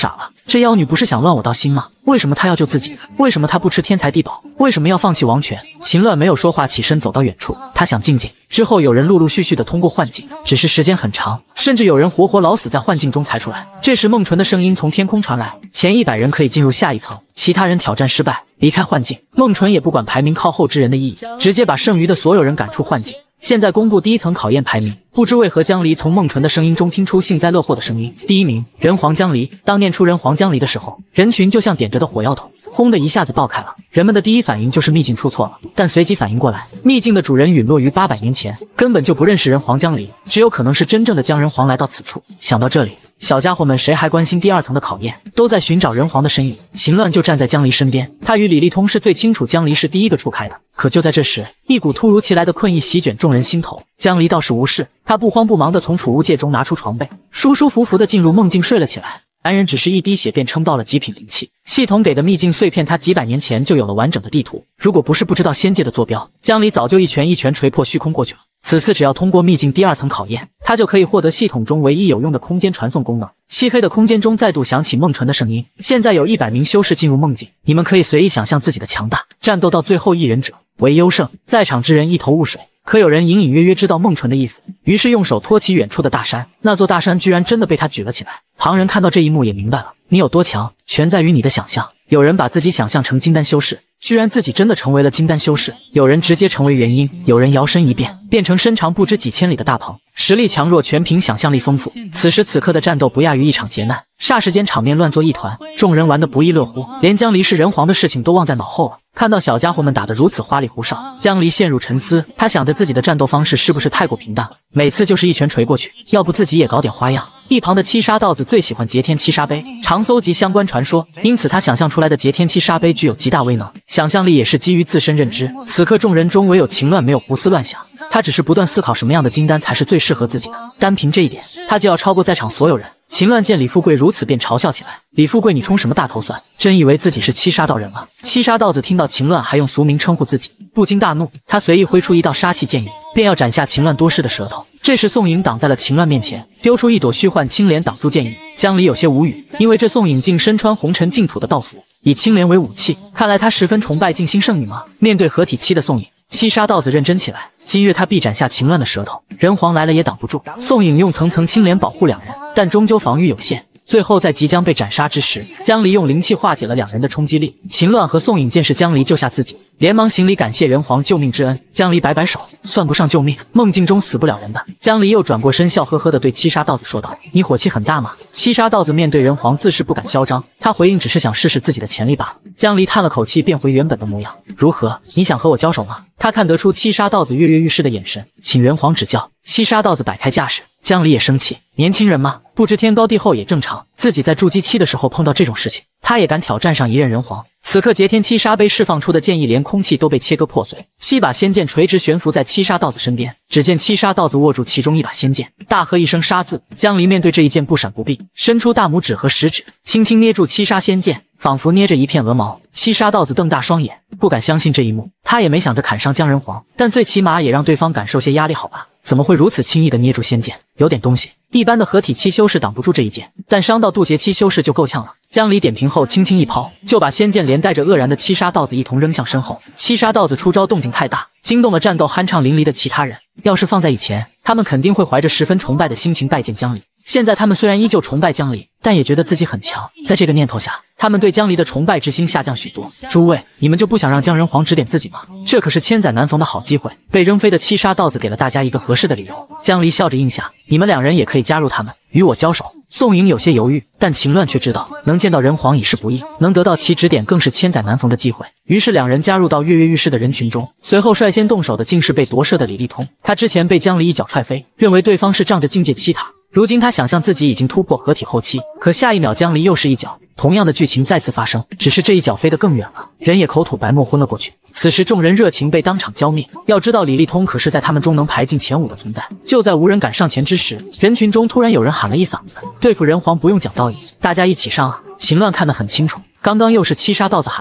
这妖女不是想乱我道心吗？为什么她要救自己？为什么她不吃天才地宝？为什么要放弃王权？秦乱没有说话，起身走到远处，他想静静。之后有人陆陆续续的通过幻境，只是时间很长，甚至有人活活老死在幻境中才出来。这时孟纯的声音从天空传来，前一百人可以进入下一层，其他人挑战失败离开幻境。孟纯也不管排名靠后之人的意义，直接把剩余的所有人赶出幻境。现在公布第一层考验排名，不知为何江离从孟纯的声音中听出幸灾乐祸的声音。第一名人皇江离。当念出人皇江离的时候，人群就像点着的火药桶，轰的一下子爆开了。人们的第一反应就是秘境出错了，但随即反应过来，秘境的主人陨落于八百年前，根本就不认识人皇江离，只有可能是真正的江人皇来到此处。想到这里，小家伙们谁还关心第二层的考验，都在寻找人皇的身影。秦乱就站在江离身边，他与李立通是最清楚江离是第一个触开的。可就在这时，一股突如其来的困意席卷众人心头。江离倒是无事，他不慌不忙地从储物戒中拿出床被，舒舒服服地进入梦境睡了起来。男人只是一滴血便撑爆了极品灵气，系统给的秘境碎片，他几百年前就有了完整的地图。如果不是不知道仙界的坐标，江离早就一拳一拳捶破虚空过去了。此次只要通过秘境第二层考验，他就可以获得系统中唯一有用的空间传送功能。漆黑的空间中再度响起孟纯的声音：现在有一百名修士进入梦境，你们可以随意想象自己的强大，战斗到最后一人者为优胜。在场之人一头雾水，可有人隐隐约约知道孟纯的意思，于是用手托起远处的大山，那座大山居然真的被他举了起来。旁人看到这一幕也明白了，你有多强，全在于你的想象。有人把自己想象成金丹修士，居然自己真的成为了金丹修士；有人直接成为元婴，有人摇身一变，变成身长不知几千里的大鹏。实力强弱全凭想象力丰富。此时此刻的战斗不亚于一场劫难，霎时间场面乱作一团，众人玩得不亦乐乎，连江离是人皇的事情都忘在脑后了。看到小家伙们打得如此花里胡哨，江离陷入沉思。他想着自己的战斗方式是不是太过平淡了，每次就是一拳捶过去，要不自己也搞点花样。一旁的七杀道子最喜欢劫天七杀杯，常搜集相关传说，因此他想象出来的劫天七杀杯具有极大威能。想象力也是基于自身认知。此刻众人中唯有秦乱没有胡思乱想，他只是不断思考什么样的金丹才是最适合自己的，单凭这一点，他就要超过在场所有人。秦乱见李富贵如此，便嘲笑起来：“李富贵，你充什么大头蒜？真以为自己是七杀道人了？”七杀道子听到秦乱还用俗名称呼自己，不禁大怒，他随意挥出一道杀气剑影，便要斩下秦乱多湿的舌头。这时宋颖挡在了秦乱面前，丢出一朵虚幻青莲挡住剑影。江离有些无语，因为这宋颖竟身穿红尘净土的道服，以青莲为武器，看来他十分崇拜静心圣女吗？面对合体期的宋颖，七杀道子认真起来，今日他必斩下秦乱的舌头，人皇来了也挡不住。宋颖用层层青莲保护两人，但终究防御有限。最后在即将被斩杀之时，江离用灵气化解了两人的冲击力。秦乱和宋颖见是江离救下自己，连忙行礼感谢人皇救命之恩。江离摆摆手，算不上救命，梦境中死不了人的。江离又转过身，笑呵呵地对七杀道子说道：“你火气很大吗？”七杀道子面对人皇自是不敢嚣张，他回应只是想试试自己的潜力罢了。江离叹了口气，变回原本的模样。如何？你想和我交手吗？他看得出七杀道子跃跃欲试的眼神，请人皇指教。七杀道子摆开架势，江离也生气，年轻人嘛，不知天高地厚也正常。自己在筑基期的时候碰到这种事情，他也敢挑战上一任人皇。此刻劫天七杀杯释放出的剑意，连空气都被切割破碎，七把仙剑垂直悬浮在七杀道子身边。只见七杀道子握住其中一把仙剑，大喝一声杀字。江离面对这一剑不闪不避，伸出大拇指和食指，轻轻捏住七杀仙剑，仿佛捏着一片鹅毛。七杀道子瞪大双眼，不敢相信这一幕。他也没想着砍伤江人皇，但最起码也让对方感受些压力好吧？怎么会如此轻易的捏住仙剑？有点东西。一般的合体期修士挡不住这一剑，但伤到渡劫期修士就够呛了。江离点评后轻轻一抛，就把仙剑连带着愕然的七杀道子一同扔向身后。七杀道子出招动静太大，惊动了战斗酣畅淋漓的其他人。要是放在以前，他们肯定会怀着十分崇拜的心情拜见江离。现在他们虽然依旧崇拜江离，但也觉得自己很强。在这个念头下，他们对江离的崇拜之心下降许多。诸位，你们就不想让江人皇指点自己吗？这可是千载难逢的好机会。被扔飞的七杀道子给了大家一个合适的理由。江离笑着应下，你们两人也可以加入他们，与我交手。宋颖有些犹豫，但秦乱却知道能见到人皇已是不易，能得到其指点更是千载难逢的机会。于是两人加入到跃跃欲试的人群中。随后率先动手的竟是被夺舍的李立通，他之前被江离一脚踹飞，认为对方是仗着境界欺他。如今他想象自己已经突破合体后期，可下一秒江离又是一脚，同样的剧情再次发生，只是这一脚飞得更远了，人也口吐白沫昏了过去。此时众人热情被当场浇灭。要知道李立通可是在他们中能排进前五的存在。就在无人敢上前之时，人群中突然有人喊了一嗓子：“对付人皇不用讲道义，大家一起上啊！”秦乱看得很清楚，刚刚又是七杀道子喊的。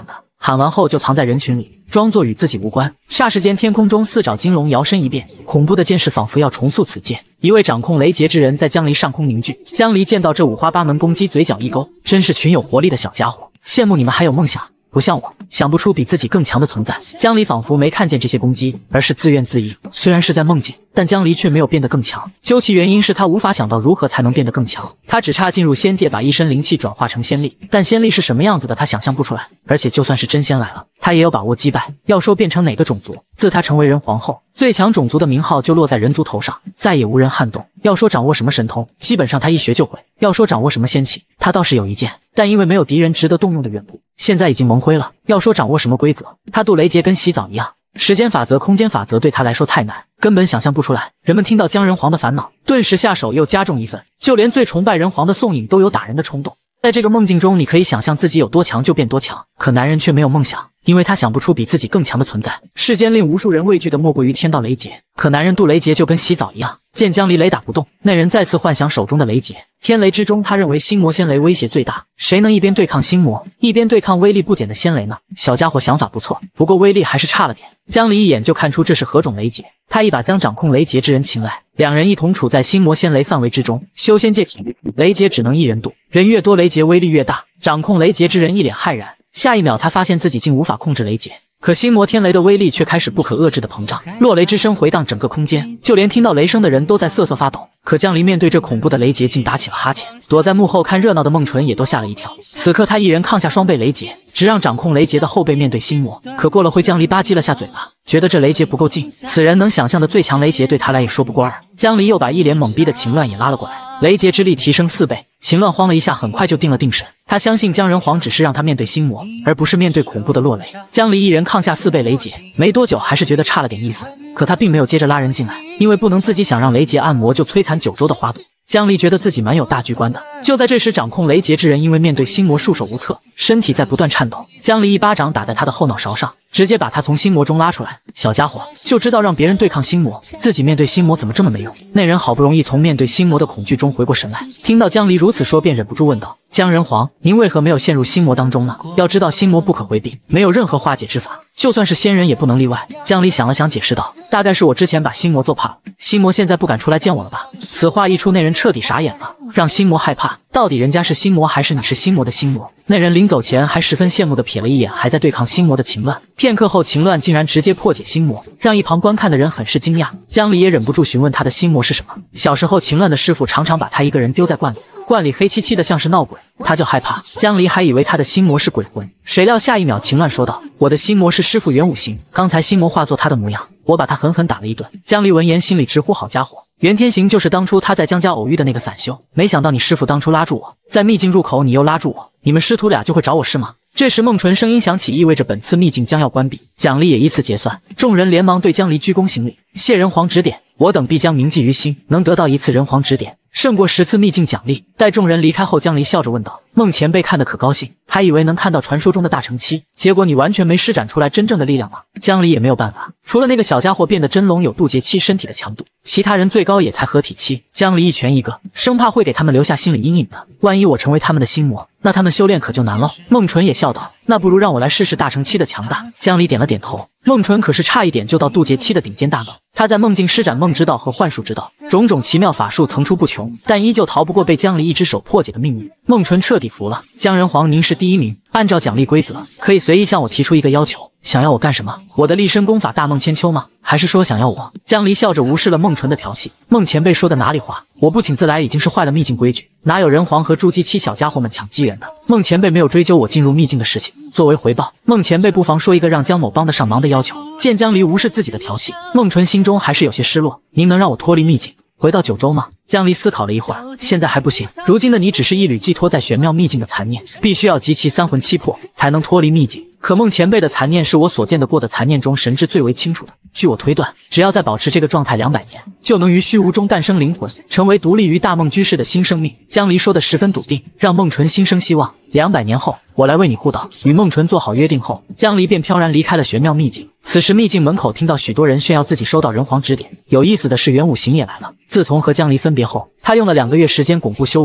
喊完后就藏在人群里，装作与自己无关。霎时间，天空中四爪金龙摇身一变，恐怖的剑势仿佛要重塑此界。一位掌控雷劫之人在江离上空凝聚。江离见到这五花八门攻击，嘴角一勾，真是群有活力的小家伙，羡慕你们还有梦想。不像我，想不出比自己更强的存在。江离仿佛没看见这些攻击，而是自怨自艾。虽然是在梦境，但江离却没有变得更强。究其原因是他无法想到如何才能变得更强。他只差进入仙界，把一身灵气转化成仙力，但仙力是什么样子的，他想象不出来。而且就算是真仙来了，他也有把握击败。要说变成哪个种族，自他成为人皇后，最强种族的名号就落在人族头上，再也无人撼动。要说掌握什么神通，基本上他一学就会。要说掌握什么仙气，他倒是有一件，但因为没有敌人值得动用的缘故，现在已经蒙灰了。要说掌握什么规则，他渡雷劫跟洗澡一样，时间法则、空间法则对他来说太难，根本想象不出来。人们听到姜人皇的烦恼，顿时下手又加重一分，就连最崇拜人皇的宋颖都有打人的冲动。在这个梦境中，你可以想象自己有多强就变多强，可男人却没有梦想，因为他想不出比自己更强的存在。世间令无数人畏惧的莫过于天道雷劫，可男人渡雷劫就跟洗澡一样，见江离雷打不动，那人再次幻想手中的雷劫。天雷之中，他认为星魔仙雷威胁最大，谁能一边对抗星魔，一边对抗威力不减的仙雷呢？小家伙想法不错，不过威力还是差了点。江离一眼就看出这是何种雷劫，他一把将掌控雷劫之人擒来，两人一同处在星魔仙雷范围之中。修仙界体律，雷劫只能一人渡，人越多雷劫威力越大。掌控雷劫之人一脸骇然，下一秒他发现自己竟无法控制雷劫。可星魔天雷的威力却开始不可遏制的膨胀，落雷之声回荡整个空间，就连听到雷声的人都在瑟瑟发抖。可江离面对这恐怖的雷劫竟打起了哈欠，躲在幕后看热闹的孟纯也都吓了一跳。此刻他一人抗下双倍雷劫，只让掌控雷劫的后辈面对星魔。可过了会，江离吧唧了下嘴巴，觉得这雷劫不够劲，此人能想象的最强雷劫对他来也说不过二。江离又把一脸懵逼的秦乱也拉了过来，雷劫之力提升四倍。秦乱慌了一下，很快就定了定神。他相信姜人皇只是让他面对星魔，而不是面对恐怖的落雷。江离一人抗下四倍雷劫，没多久还是觉得差了点意思，可他并没有接着拉人进来，因为不能自己想让雷劫按摩就摧残九州的花朵。江离觉得自己蛮有大局观的。就在这时，掌控雷劫之人因为面对星魔束手无策，身体在不断颤抖。江离一巴掌打在他的后脑勺上，直接把他从星魔中拉出来。小家伙就知道让别人对抗星魔，自己面对星魔怎么这么没用？那人好不容易从面对星魔的恐惧中回过神来，听到江离如此说，便忍不住问道：姜人皇，您为何没有陷入星魔当中呢？要知道星魔不可回避，没有任何化解之法，就算是仙人也不能例外。江离想了想，解释道：大概是我之前把星魔做怕了，星魔现在不敢出来见我了吧？此话一出，那人彻底傻眼了，让星魔害怕，到底人家是星魔还是你是星魔的星魔？那人临走前还十分羡慕地瞥了一眼还在对抗星魔的秦乱，片刻后秦乱竟然直接破解星魔，让一旁观看的人很是惊讶。江离也忍不住询问他的星魔是什么。小时候秦乱的师傅常常把他一个人丢在罐里，罐里黑漆漆的像是闹鬼，他就害怕。江离还以为他的星魔是鬼魂，谁料下一秒秦乱说道：我的星魔是师傅元武行，刚才星魔化作他的模样，我把他狠狠打了一顿。江离闻言心里直呼好家伙，袁天行就是当初他在江家偶遇的那个散修，没想到你师傅当初拉住我，在秘境入口你又拉住我，你们师徒俩就会找我是吗？这时孟纯声音响起，意味着本次秘境将要关闭，奖励也依次结算。众人连忙对江离鞠躬行礼，谢人皇指点，我等必将铭记于心，能得到一次人皇指点，胜过十次秘境奖励。待众人离开后，江离笑着问道：孟前辈看得可高兴，还以为能看到传说中的大成期，结果你完全没施展出来真正的力量吗？江离也没有办法，除了那个小家伙变得真龙有渡劫期身体的强度，其他人最高也才合体期。江离一拳一个，生怕会给他们留下心理阴影的，万一我成为他们的心魔，那他们修炼可就难了。孟纯也笑道：那不如让我来试试大成期的强大。江离点了点头。孟纯可是差一点就到渡劫期的顶尖大佬，他在梦境施展梦之道和幻术之道，种种奇妙法术层出不穷，但依旧逃不过被江离一只手破解的命运。孟纯彻底服了。江人皇，您是第一名，按照奖励规则，可以随意向我提出一个要求，想要我干什么？我的立身功法大梦千秋吗？还是说想要我？江离笑着无视了孟纯的调戏。孟前辈说的哪里话？我不请自来已经是坏了秘境规矩，哪有人皇和筑基期小家伙们抢机缘的？孟前辈没有追究我进入秘境的事情，作为回报，孟前辈不妨说一个让江某帮得上忙的要求。见江离无视自己的调戏，孟纯心中还是有些失落。您能让我脱离秘境，回到九州吗？江离思考了一会儿，现在还不行。如今的你只是一缕寄托在玄妙秘境的残念，必须要集齐三魂七魄才能脱离秘境。可孟前辈的残念是我所见得过的残念中神智最为清楚的。据我推断，只要再保持这个状态两百年，就能于虚无中诞生灵魂，成为独立于大梦居士的新生命。江离说的十分笃定，让孟纯心生希望。两百年后，我来为你护岛。与孟纯做好约定后，江离便飘然离开了玄妙秘境。此时秘境门口听到许多人炫耀自己收到人皇指点。有意思的是，元武行也来了。自从和江离分别后，他用了两个月时间巩固修为，并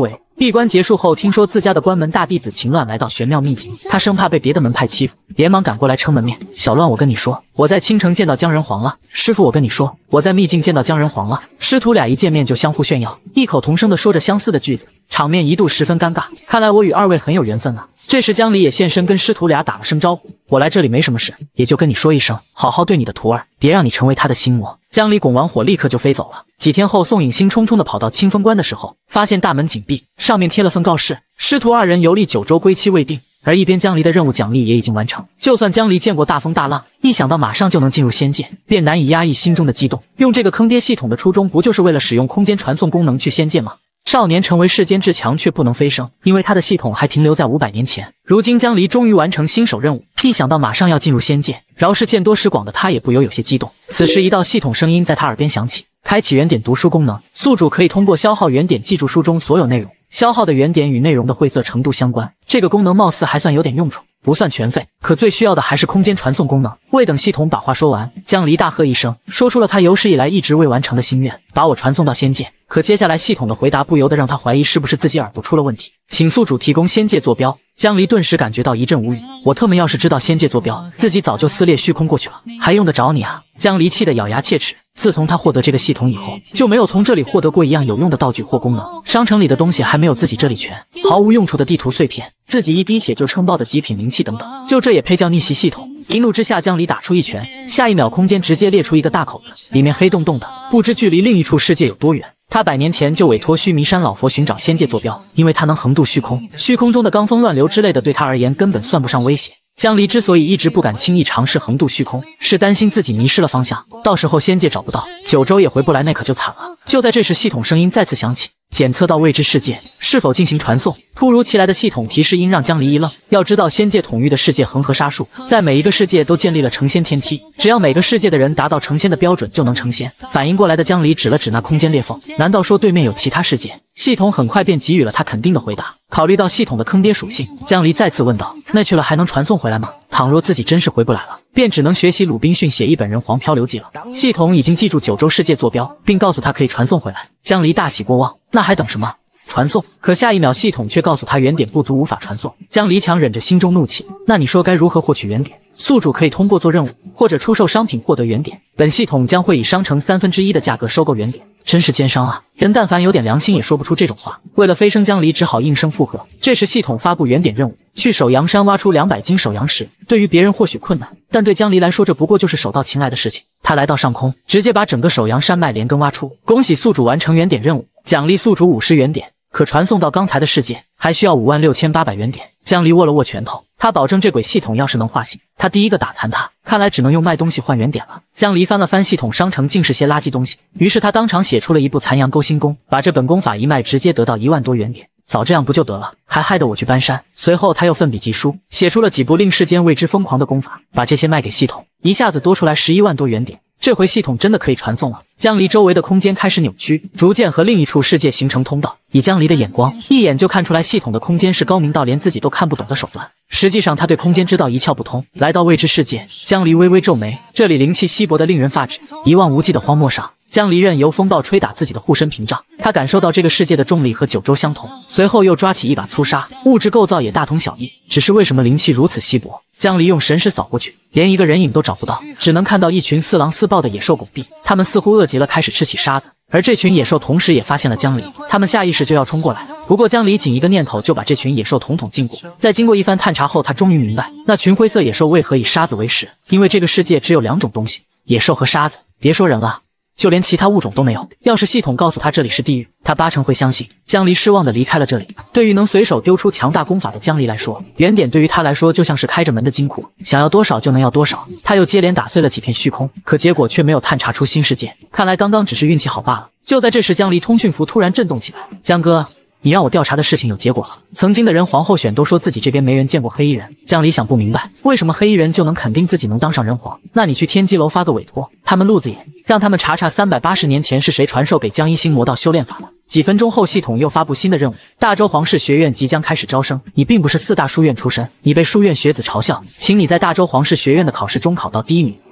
闭关结束后，听说自家的关门大弟子秦乱来到玄妙秘境，他生怕被别的门派欺负，连忙赶过来撑门面。小乱，我跟你说，我在青城见到江人皇了。师傅，我跟你说，我在秘境见到江人皇了。师徒俩一见面就相互炫耀，异口同声地说着相似的句子，场面一度十分尴尬。看来我与二位很有缘分啊。这时江离也现身，跟师徒俩打了声招呼。我来这里没什么事，也就跟你说一声，好好对你的徒儿，别让你成为他的心魔。江离拱完火，立刻就飞走了。几天后，宋颖兴冲冲地跑到清风关的时候，发现大门紧闭，上面贴了份告示，师徒二人游历九州，归期未定。而一边江离的任务奖励也已经完成，就算江离见过大风大浪，一想到马上就能进入仙界，便难以压抑心中的激动。用这个坑爹系统的初衷，不就是为了使用空间传送功能去仙界吗？少年成为世间至强，却不能飞升，因为他的系统还停留在五百年前。如今江离终于完成新手任务，一想到马上要进入仙界，饶是见多识广的他也不由有些激动。此时一道系统声音在他耳边响起，开启原点读书功能，宿主可以通过消耗原点记住书中所有内容，消耗的原点与内容的晦涩程度相关。这个功能貌似还算有点用处，不算全废，可最需要的还是空间传送功能。未等系统把话说完，江离大喝一声，说出了他有史以来一直未完成的心愿，把我传送到仙界。可接下来系统的回答不由得让他怀疑是不是自己耳朵出了问题，请宿主提供仙界坐标。江离顿时感觉到一阵无语，我特么要是知道仙界坐标，自己早就撕裂虚空过去了，还用得着你啊？江离气得咬牙切齿。自从他获得这个系统以后，就没有从这里获得过一样有用的道具或功能。商城里的东西还没有自己这里全，毫无用处的地图碎片，自己一滴血就撑爆的极品灵气等等，就这也配叫逆袭系统？一怒之下，江离打出一拳，下一秒空间直接裂出一个大口子，里面黑洞洞的，不知距离另一处世界有多远。他百年前就委托须弥山老佛寻找仙界坐标，因为他能横渡虚空，虚空中的罡风乱流之类的对他而言根本算不上威胁。江离之所以一直不敢轻易尝试横渡虚空，是担心自己迷失了方向，到时候仙界找不到，九州也回不来，那可就惨了。就在这时，系统声音再次响起，检测到未知世界，是否进行传送？突如其来的系统提示音让江离一愣。要知道，仙界统御的世界恒河沙数，在每一个世界都建立了成仙天梯，只要每个世界的人达到成仙的标准，就能成仙。反应过来的江离指了指那空间裂缝，难道说对面有其他世界？系统很快便给予了他肯定的回答。考虑到系统的坑爹属性，江离再次问道：“那去了还能传送回来吗？倘若自己真是回不来了，便只能学习鲁滨逊写一本人皇漂流记了。”系统已经记住九州世界坐标，并告诉他可以传送回来。江离大喜过望，那还等什么？传送！可下一秒，系统却告诉他原点不足，无法传送。江离强忍着心中怒气，那你说该如何获取原点？宿主可以通过做任务或者出售商品获得原点，本系统将会以商城三分之一的价格收购原点。真是奸商啊！人但凡有点良心也说不出这种话。为了飞升，江离只好应声附和。这时系统发布原点任务，去首阳山挖出两百斤首阳石。对于别人或许困难，但对江离来说这不过就是手到擒来的事情。他来到上空，直接把整个首阳山脉连根挖出。恭喜宿主完成原点任务，奖励宿主五十原点。可传送到刚才的世界还需要五万六千八百原点。江离握了握拳头，他保证这鬼系统要是能化形，他第一个打残他。看来只能用卖东西换原点了。江离翻了翻系统商城，尽是些垃圾东西，于是他当场写出了一部残阳勾心功，把这本功法一卖，直接得到一万多原点。早这样不就得了，还害得我去搬山。随后他又奋笔疾书，写出了几部令世间为之疯狂的功法，把这些卖给系统，一下子多出来十一万多原点。这回系统真的可以传送了。江离周围的空间开始扭曲，逐渐和另一处世界形成通道。以江离的眼光，一眼就看出来系统的空间是高明到连自己都看不懂的手段。实际上他对空间之道一窍不通。来到未知世界，江离微微皱眉，这里灵气稀薄的令人发指。一望无际的荒漠上，江离任由风暴吹打自己的护身屏障，他感受到这个世界的重力和九州相同，随后又抓起一把粗沙，物质构造也大同小异，只是为什么灵气如此稀薄？江离用神识扫过去，连一个人影都找不到，只能看到一群似狼似豹的野兽拱地，他们似乎饿极了，开始吃起沙子。而这群野兽同时也发现了江离，他们下意识就要冲过来，不过江离仅一个念头就把这群野兽统统禁锢。在经过一番探查后，他终于明白那群灰色野兽为何以沙子为食，因为这个世界只有两种东西，野兽和沙子。别说人了，就连其他物种都没有。要是系统告诉他这里是地狱，他八成会相信。江离失望地离开了这里。对于能随手丢出强大功法的江离来说，原点对于他来说就像是开着门的金库，想要多少就能要多少。他又接连打碎了几片虚空，可结果却没有探查出新世界。看来刚刚只是运气好罢了。就在这时，江离通讯符突然震动起来。江哥，你让我调查的事情有结果了。曾经的人皇候选都说自己这边没人见过黑衣人。江离想不明白，为什么黑衣人就能肯定自己能当上人皇？那你去天机楼发个委托，他们路子野，让他们查查三百八十年前是谁传授给江一星魔道修炼法的。几分钟后，系统又发布新的任务：大周皇室学院即将开始招生。你并不是四大书院出身，你被书院学子嘲笑，请你在大周皇室学院的考试中考到第一名。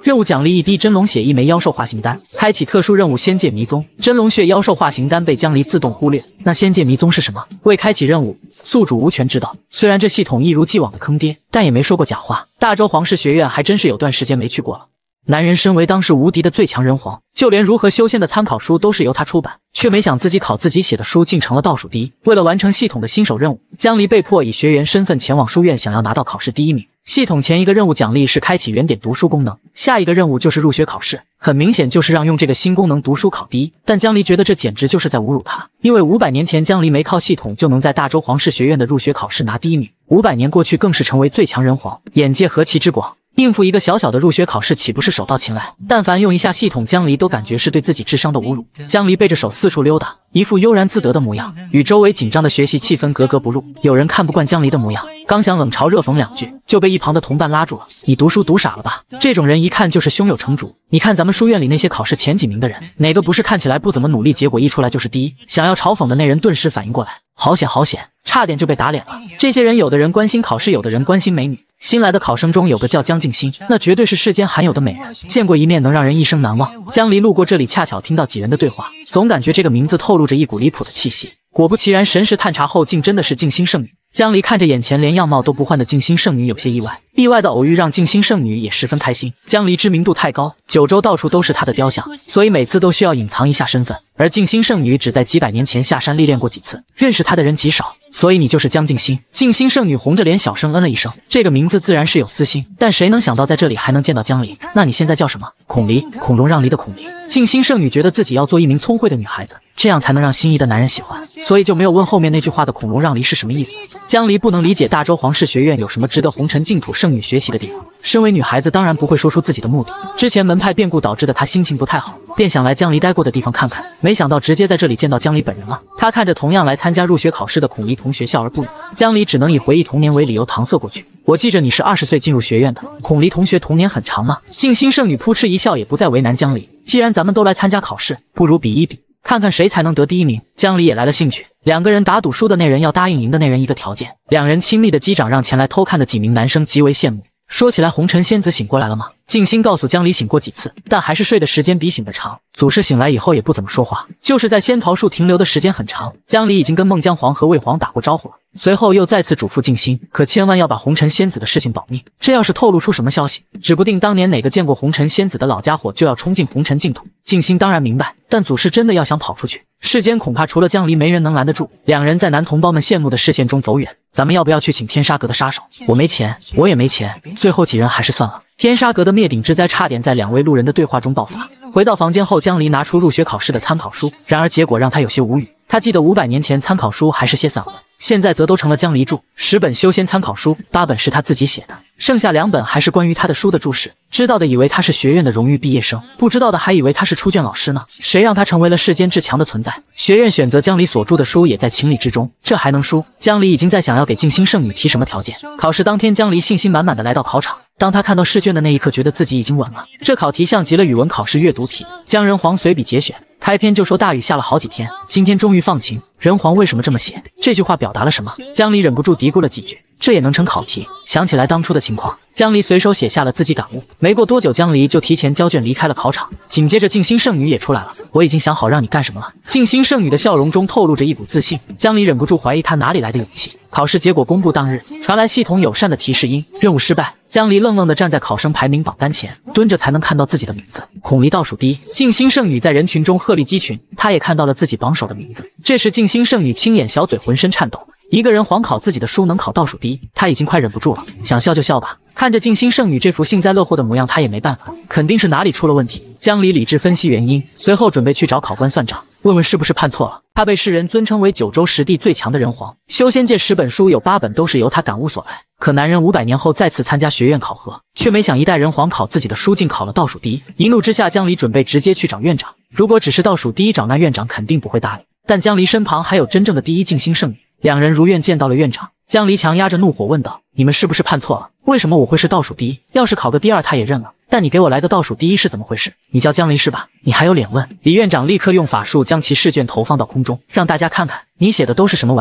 任务奖励一滴真龙血，一枚妖兽化形丹。开启特殊任务仙界迷踪，真龙血、妖兽化形丹被江离自动忽略。那仙界迷踪是什么？未开启任务，宿主无权知道。虽然这系统一如既往的坑爹，但也没说过假话。大周皇室学院还真是有段时间没去过了。男人身为当世无敌的最强人皇，就连如何修仙的参考书都是由他出版，却没想自己考自己写的书竟成了倒数第一。为了完成系统的新手任务，江离被迫以学员身份前往书院，想要拿到考试第一名。系统前一个任务奖励是开启原点读书功能，下一个任务就是入学考试，很明显就是让用这个新功能读书考第一。但江离觉得这简直就是在侮辱他，因为五百年前江离没靠系统就能在大周皇室学院的入学考试拿第一名，五百年过去更是成为最强人皇，眼界何其之广。应付一个小小的入学考试岂不是手到擒来？但凡用一下系统，江离都感觉是对自己智商的侮辱。江离背着手四处溜达，一副悠然自得的模样，与周围紧张的学习气氛格格不入。有人看不惯江离的模样，刚想冷嘲热讽两句，就被一旁的同伴拉住了。你读书读傻了吧？这种人一看就是胸有成竹。你看咱们书院里那些考试前几名的人，哪个不是看起来不怎么努力，结果一出来就是第一？想要嘲讽的那人顿时反应过来，好险好险，差点就被打脸了。这些人有的人关心考试，有的人关心美女。新来的考生中有个叫江静心，那绝对是世间罕有的美人，见过一面能让人一生难忘。江离路过这里，恰巧听到几人的对话，总感觉这个名字透露着一股离谱的气息。果不其然，神识探查后竟真的是静心圣女。江离看着眼前连样貌都不换的静心圣女，有些意外。意外的偶遇让静心圣女也十分开心。江离知名度太高，九州到处都是她的雕像，所以每次都需要隐藏一下身份。而静心圣女只在几百年前下山历练过几次，认识她的人极少。所以你就是江静心。静心圣女红着脸小声嗯了一声，这个名字自然是有私心，但谁能想到在这里还能见到江离？那你现在叫什么？孔离，孔融让梨的孔离。静心圣女觉得自己要做一名聪慧的女孩子，这样才能让心仪的男人喜欢，所以就没有问后面那句话的孔融让梨是什么意思。江离不能理解大周皇室学院有什么值得红尘净土圣女学习的地方。身为女孩子，当然不会说出自己的目的。之前门派变故导致的她心情不太好，便想来江离待过的地方看看，没想到直接在这里见到江离本人了。她看着同样来参加入学考试的孔离同学笑而不语，江离只能以回忆童年为理由搪塞过去。我记着你是二十岁进入学院的，孔离同学童年很长吗？静心圣女扑哧一笑，也不再为难江离。既然咱们都来参加考试，不如比一比，看看谁才能得第一名。江离也来了兴趣，两个人打赌，输的那人要答应赢的那人一个条件。两人亲密的击掌让前来偷看的几名男生极为羡慕。说起来，红尘仙子醒过来了吗？静心告诉江离醒过几次，但还是睡的时间比醒的长。祖师醒来以后也不怎么说话，就是在仙桃树停留的时间很长。江离已经跟孟姜皇和魏皇打过招呼了，随后又再次嘱咐静心，可千万要把红尘仙子的事情保密，这要是透露出什么消息，指不定当年哪个见过红尘仙子的老家伙就要冲进红尘净土。静心当然明白，但祖师真的要想跑出去，世间恐怕除了江离没人能拦得住。两人在男同胞们羡慕的视线中走远。咱们要不要去请天杀阁的杀手？我没钱，我也没钱，最后几人还是算了。天杀阁的灭顶之灾差点在两位路人的对话中爆发。回到房间后，江离拿出入学考试的参考书，然而结果让他有些无语。他记得五百年前参考书还是些散文，现在则都成了江离著。十本修仙参考书，八本是他自己写的，剩下两本还是关于他的书的注释。知道的以为他是学院的荣誉毕业生，不知道的还以为他是出卷老师呢。谁让他成为了世间至强的存在？学院选择江离所著的书也在情理之中，这还能输？江离已经在想要给静心圣女提什么条件。考试当天，江离信心满满的来到考场。当他看到试卷的那一刻，觉得自己已经稳了。这考题像极了语文考试阅读题，江人皇随笔节选。开篇就说大雨下了好几天，今天终于放晴。人皇为什么这么写？这句话表达了什么？江离忍不住嘀咕了几句，这也能成考题？想起来当初的情况，江离随手写下了自己感悟。没过多久，江离就提前交卷离开了考场。紧接着静心圣女也出来了，我已经想好让你干什么了。静心圣女的笑容中透露着一股自信，江离忍不住怀疑她哪里来的勇气。考试结果公布当日，传来系统友善的提示音，任务失败。江离愣愣地站在考生排名榜单前，蹲着才能看到自己的名字。孔离倒数第一。静心圣女在人群中鹤立鸡群，她也看到了自己榜首的名字。这时静心圣女轻掩小嘴，浑身颤抖。一个人皇考自己的书能考倒数第一，她已经快忍不住了，想笑就笑吧。看着静心圣女这副幸灾乐祸的模样，她也没办法，肯定是哪里出了问题。江离理智分析原因，随后准备去找考官算账，问问是不是判错了。他被世人尊称为九州十地最强的人皇，修仙界十本书有八本都是由他感悟所来。可男人五百年后再次参加学院考核，却没想一代人皇考自己的书竟考了倒数第一。一怒之下，江离准备直接去找院长。如果只是倒数第一找，那院长肯定不会搭理。但江离身旁还有真正的第一静心圣女，两人如愿见到了院长。江离强压着怒火问道：“你们是不是判错了？为什么我会是倒数第一？要是考个第二他也认了，但你给我来个倒数第一是怎么回事？你叫江离是吧？你还有脸问？”李院长立刻用法术将其试卷投放到空中，让大家看看你写的都是什么玩意。然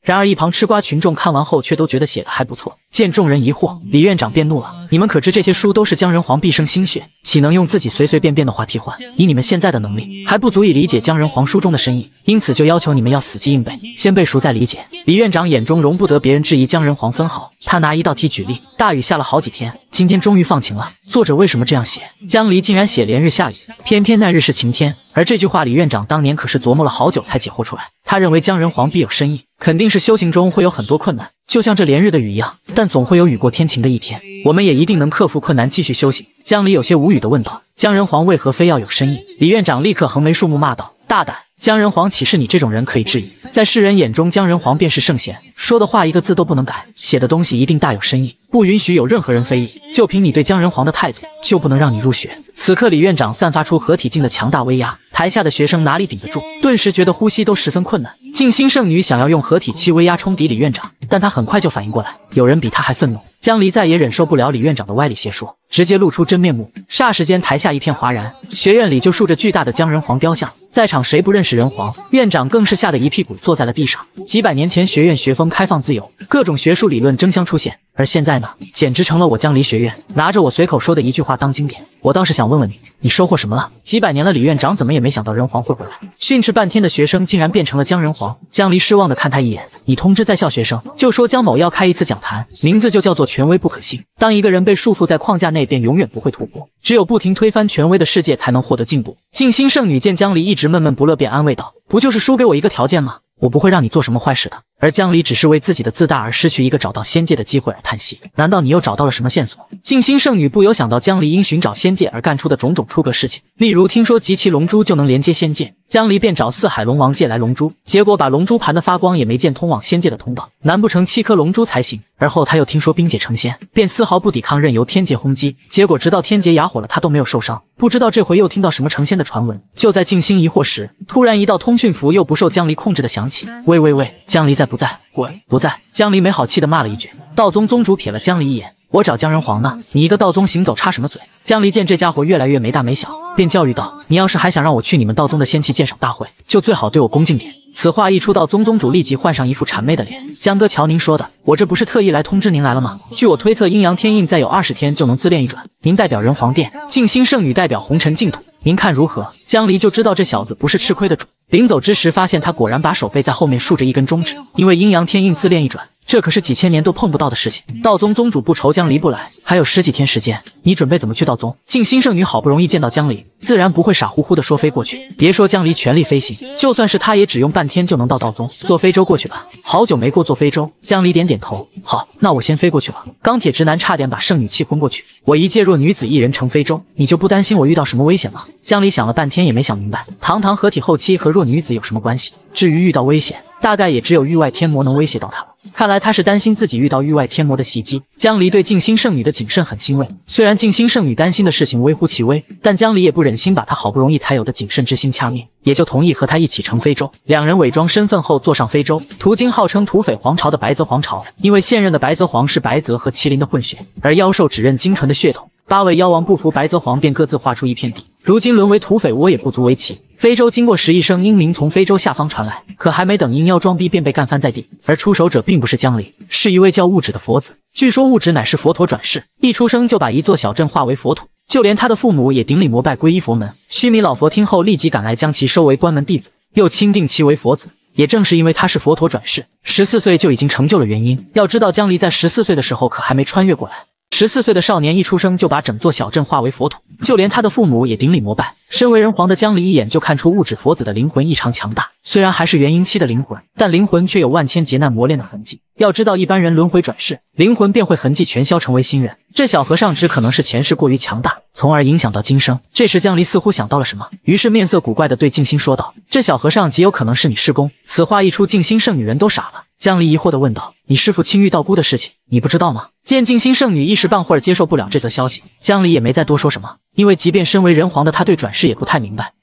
然而一旁吃瓜群众看完后却都觉得写的还不错。见众人疑惑，李院长便怒了：你们可知这些书都是姜仁皇毕生心血，岂能用自己随随便便的话替换？以你们现在的能力，还不足以理解姜仁皇书中的深意，因此就要求你们要死记硬背，先背熟再理解。李院长眼中容不得别人质疑姜仁皇分毫，他拿一道题举例：大雨下了好几天，今天终于放晴了，作者为什么这样写？江离竟然写连日下雨，偏偏那日是晴天。而这句话李院长当年可是琢磨了好久才解惑出来。他认为姜仁皇必有深意，肯定是修行中会有很多困难，就像这连日的雨一样，但总会有雨过天晴的一天，我们也一定能克服困难继续修行。江离有些无语地问道：姜仁皇为何非要有深意？李院长立刻横眉竖目骂道：大胆！姜仁皇岂是你这种人可以质疑？在世人眼中，姜仁皇便是圣贤，说的话一个字都不能改，写的东西一定大有深意，不允许有任何人非议。就凭你对姜仁皇的态度，就不能让你入学。此刻李院长散发出合体境的强大威压，台下的学生哪里顶得住，顿时觉得呼吸都十分困难。静心圣女想要用合体气威压冲抵李院长，但她很快就反应过来，有人比她还愤怒。江离再也忍受不了李院长的歪理邪说，直接露出真面目。霎时间台下一片哗然，学院里就竖着巨大的姜仁皇雕像，在场谁不认识仁皇？院长更是吓得一屁股坐在了地上。几百年前学院学风开放自由，各种学术理论争相出现，而现在呢，简直成了我江离学院拿着我随口说的一句话当经典。我倒是想问问你，你收获什么了？几百年了，李院长怎么也没想到仁皇会回来。训斥半天的学生竟然变成了姜仁皇。江离失望地看他一眼，你通知在校学生，就说姜某要开一次讲坛，名字就叫做权威不可信。当一个人被束缚在框架内，便永远不会突破，只有不停推翻权威的世界才能获得进步。静心圣女见江离一直闷闷不乐，便安慰道：不就是输给我一个条件吗？我不会让你做什么坏事的。而江离只是为自己的自大而失去一个找到仙界的机会而叹息。难道你又找到了什么线索？静心圣女不由想到江离因寻找仙界而干出的种种出格事情，例如听说集齐龙珠就能连接仙界，江离便找四海龙王借来龙珠，结果把龙珠盘的发光也没见通往仙界的通道，难不成七颗龙珠才行？而后他又听说冰姐成仙，便丝毫不抵抗，任由天劫轰击，结果直到天劫哑火了，他都没有受伤。不知道这回又听到什么成仙的传闻。就在静心疑惑时，突然一道通讯符又不受江离控制的响起。喂喂喂，江离在不在？滚！不在。江离没好气地骂了一句。道宗宗主瞥了江离一眼，我找姜仁皇呢，你一个道宗行走插什么嘴？江离见这家伙越来越没大没小，便教育道：你要是还想让我去你们道宗的仙气鉴赏大会，就最好对我恭敬点。此话一出，道宗宗主立即换上一副谄媚的脸。江哥瞧您说的，我这不是特意来通知您来了吗？据我推测，阴阳天印再有二十天就能自炼一转，您代表人皇殿，静心圣女代表红尘净土，您看如何？江离就知道这小子不是吃亏的主。临走之时，发现他果然把手背在后面竖着一根中指，因为阴阳天印自炼一转，这可是几千年都碰不到的事情。道宗宗主不愁江离不来，还有十几天时间，你准备怎么去道宗？静心圣女好不容易见到江离，自然不会傻乎乎的说飞过去。别说江离全力飞行，就算是他也只用半天就能到道宗。坐非洲过去吧。好久没过坐非洲。江离点点头，好，那我先飞过去了。钢铁直男差点把圣女气昏过去。我一介弱女子一人乘非洲，你就不担心我遇到什么危险吗？江离想了半天也没想明白，堂堂合体后期和弱女子有什么关系？至于遇到危险，大概也只有域外天魔能威胁到他了。看来他是担心自己遇到域外天魔的袭击。江离对静心圣女的谨慎很欣慰，虽然静心圣女担心的事情微乎其微，但江离也不忍心把他好不容易才有的谨慎之心掐灭，也就同意和他一起乘非洲。两人伪装身份后坐上非洲，途经号称土匪皇朝的白泽皇朝，因为现任的白泽皇是白泽和麒麟的混血，而妖兽只认精纯的血统。八位妖王不服白泽皇，便各自划出一片地，如今沦为土匪窝也不足为奇。非洲经过十一声鹰鸣从非洲下方传来，可还没等鹰妖装逼，便被干翻在地。而出手者并不是江离，是一位叫物质的佛子。据说物质乃是佛陀转世，一出生就把一座小镇化为佛土，就连他的父母也顶礼膜拜皈依佛门。须弥老佛听后立即赶来，将其收为关门弟子，又钦定其为佛子。也正是因为他是佛陀转世，十四岁就已经成就了元婴。要知道江离在十四岁的时候可还没穿越过来。十四岁的少年一出生就把整座小镇化为佛土，就连他的父母也顶礼膜拜。身为人皇的江离一眼就看出物质佛子的灵魂异常强大，虽然还是元婴期的灵魂，但灵魂却有万千劫难磨练的痕迹。要知道一般人轮回转世，灵魂便会痕迹全消，成为新人。这小和尚只可能是前世过于强大，从而影响到今生。这时江离似乎想到了什么，于是面色古怪地对静心说道：这小和尚极有可能是你师公。此话一出，静心圣女人都傻了。江离疑惑地问道：你师父青玉道姑的事情你不知道吗？见静心圣女一时半会儿接受不了这则消息，江离也没再多说什么，因为即便身为人皇的他对转世也不太明白，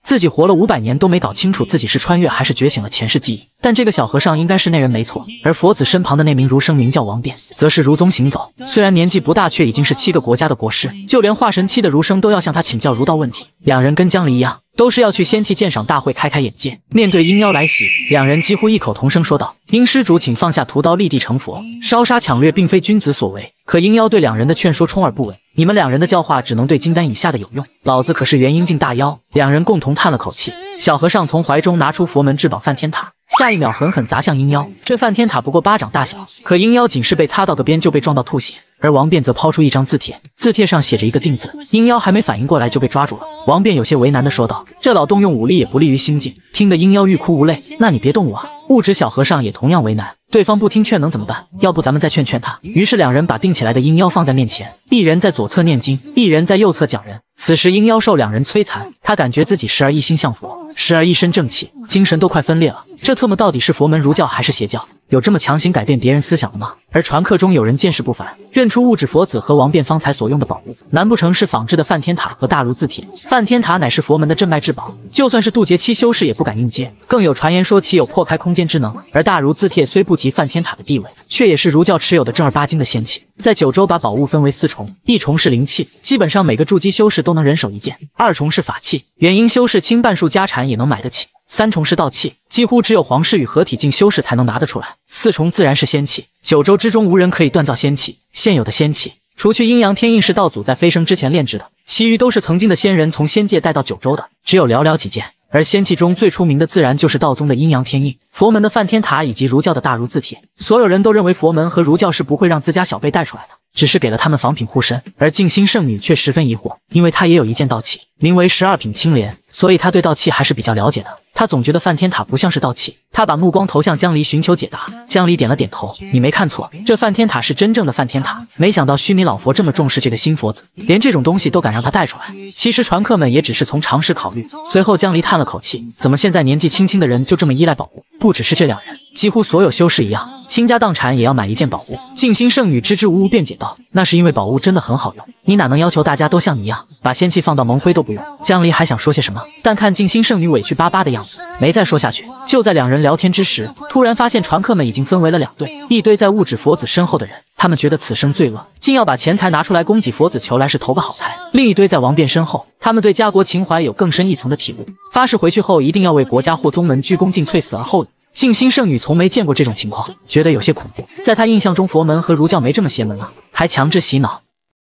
自己活了五百年都没搞清楚自己是穿越还是觉醒了前世记忆。但这个小和尚应该是那人没错，而佛子身旁的那名儒生名叫王辩，则是儒宗行走。虽然年纪不大，却已经是七个国家的国师，就连化神期的儒生都要向他请教儒道问题。两人跟江离一样，都是要去仙气鉴赏大会开开眼界。面对阴妖来袭，两人几乎异口同声说道：“阴施主，请放下屠刀，立地成佛。烧杀抢掠并非君子所为。”可阴妖对两人的劝说充耳不闻，你们两人的教化只能对金丹以下的有用，老子可是元阴境大妖。两人共同叹了口气，小和尚从怀中拿出佛门至宝梵天塔，下一秒狠狠砸向阴妖。这梵天塔不过巴掌大小，可阴妖仅是被擦到个边就被撞到吐血。而王辩则抛出一张字帖，字帖上写着一个定字，阴妖还没反应过来就被抓住了。王辩有些为难地说道：“这老动用武力也不利于心境。”听得阴妖欲哭无泪，那你别动我啊！物质小和尚也同样为难，对方不听劝能怎么办？要不咱们再劝劝他。于是两人把定起来的阴妖放在面前，一人在左侧念经，一人在右侧讲人。此时阴妖受两人摧残，他感觉自己时而一心向佛，时而一身正气，精神都快分裂了。这特么到底是佛门儒教还是邪教？有这么强行改变别人思想的吗？而传客中有人见识不凡，认出物质佛子和王辩方才所用的宝物，难不成是仿制的梵天塔和大儒字帖？梵天塔乃是佛门的镇脉至宝，就算是渡劫期修士也不敢应接，更有传言说其有破开空间之能。而大儒字帖虽不及梵天塔的地位，却也是儒教持有的正儿八经的仙器。在九州把宝物分为四重，一重是灵器，基本上每个筑基修士都能人手一件；二重是法器，元婴修士倾半数家产也能买得起；三重是道器，几乎只有皇室与合体境修士才能拿得出来；四重自然是仙器，九州之中无人可以锻造仙器。现有的仙器，除去阴阳天印是道祖在飞升之前炼制的，其余都是曾经的仙人从仙界带到九州的，只有寥寥几件。而仙器中最出名的自然就是道宗的阴阳天印、佛门的梵天塔以及儒教的大儒字帖。所有人都认为佛门和儒教是不会让自家小辈带出来的，只是给了他们仿品护身。而静心圣女却十分疑惑，因为她也有一件道器，名为十二品青莲，所以她对道器还是比较了解的。她总觉得梵天塔不像是道器，她把目光投向江离寻求解答。江离点了点头，你没看错，这梵天塔是真正的梵天塔。没想到须弥老佛这么重视这个新佛子，连这种东西都敢让他带出来。其实传客们也只是从常识考虑。随后江离叹了口气，怎么现在年纪轻轻的人就这么依赖宝物？不只是这两人，几乎所有修士一样，倾家荡产也要买一件宝物。静心圣女支支吾吾辩解道，那是因为宝物真的很好用，你哪能要求大家都像你一样，把仙器放到蒙灰都不用？江离还想说些什么，但看静心圣女委屈巴巴的样子，没再说下去。就在两人聊天之时，突然发现传客们已经分为了两队，一堆在物质佛子身后的人，他们觉得此生罪恶，竟要把钱财拿出来供给佛子求来世投个好胎；另一堆在王辩身后，他们对家国情怀有更深一层的体悟，发誓回去后一定要为国家或宗门鞠躬尽瘁，死而后已。静心圣女从没见过这种情况，觉得有些恐怖。在她印象中，佛门和儒教没这么邪门啊，还强制洗脑。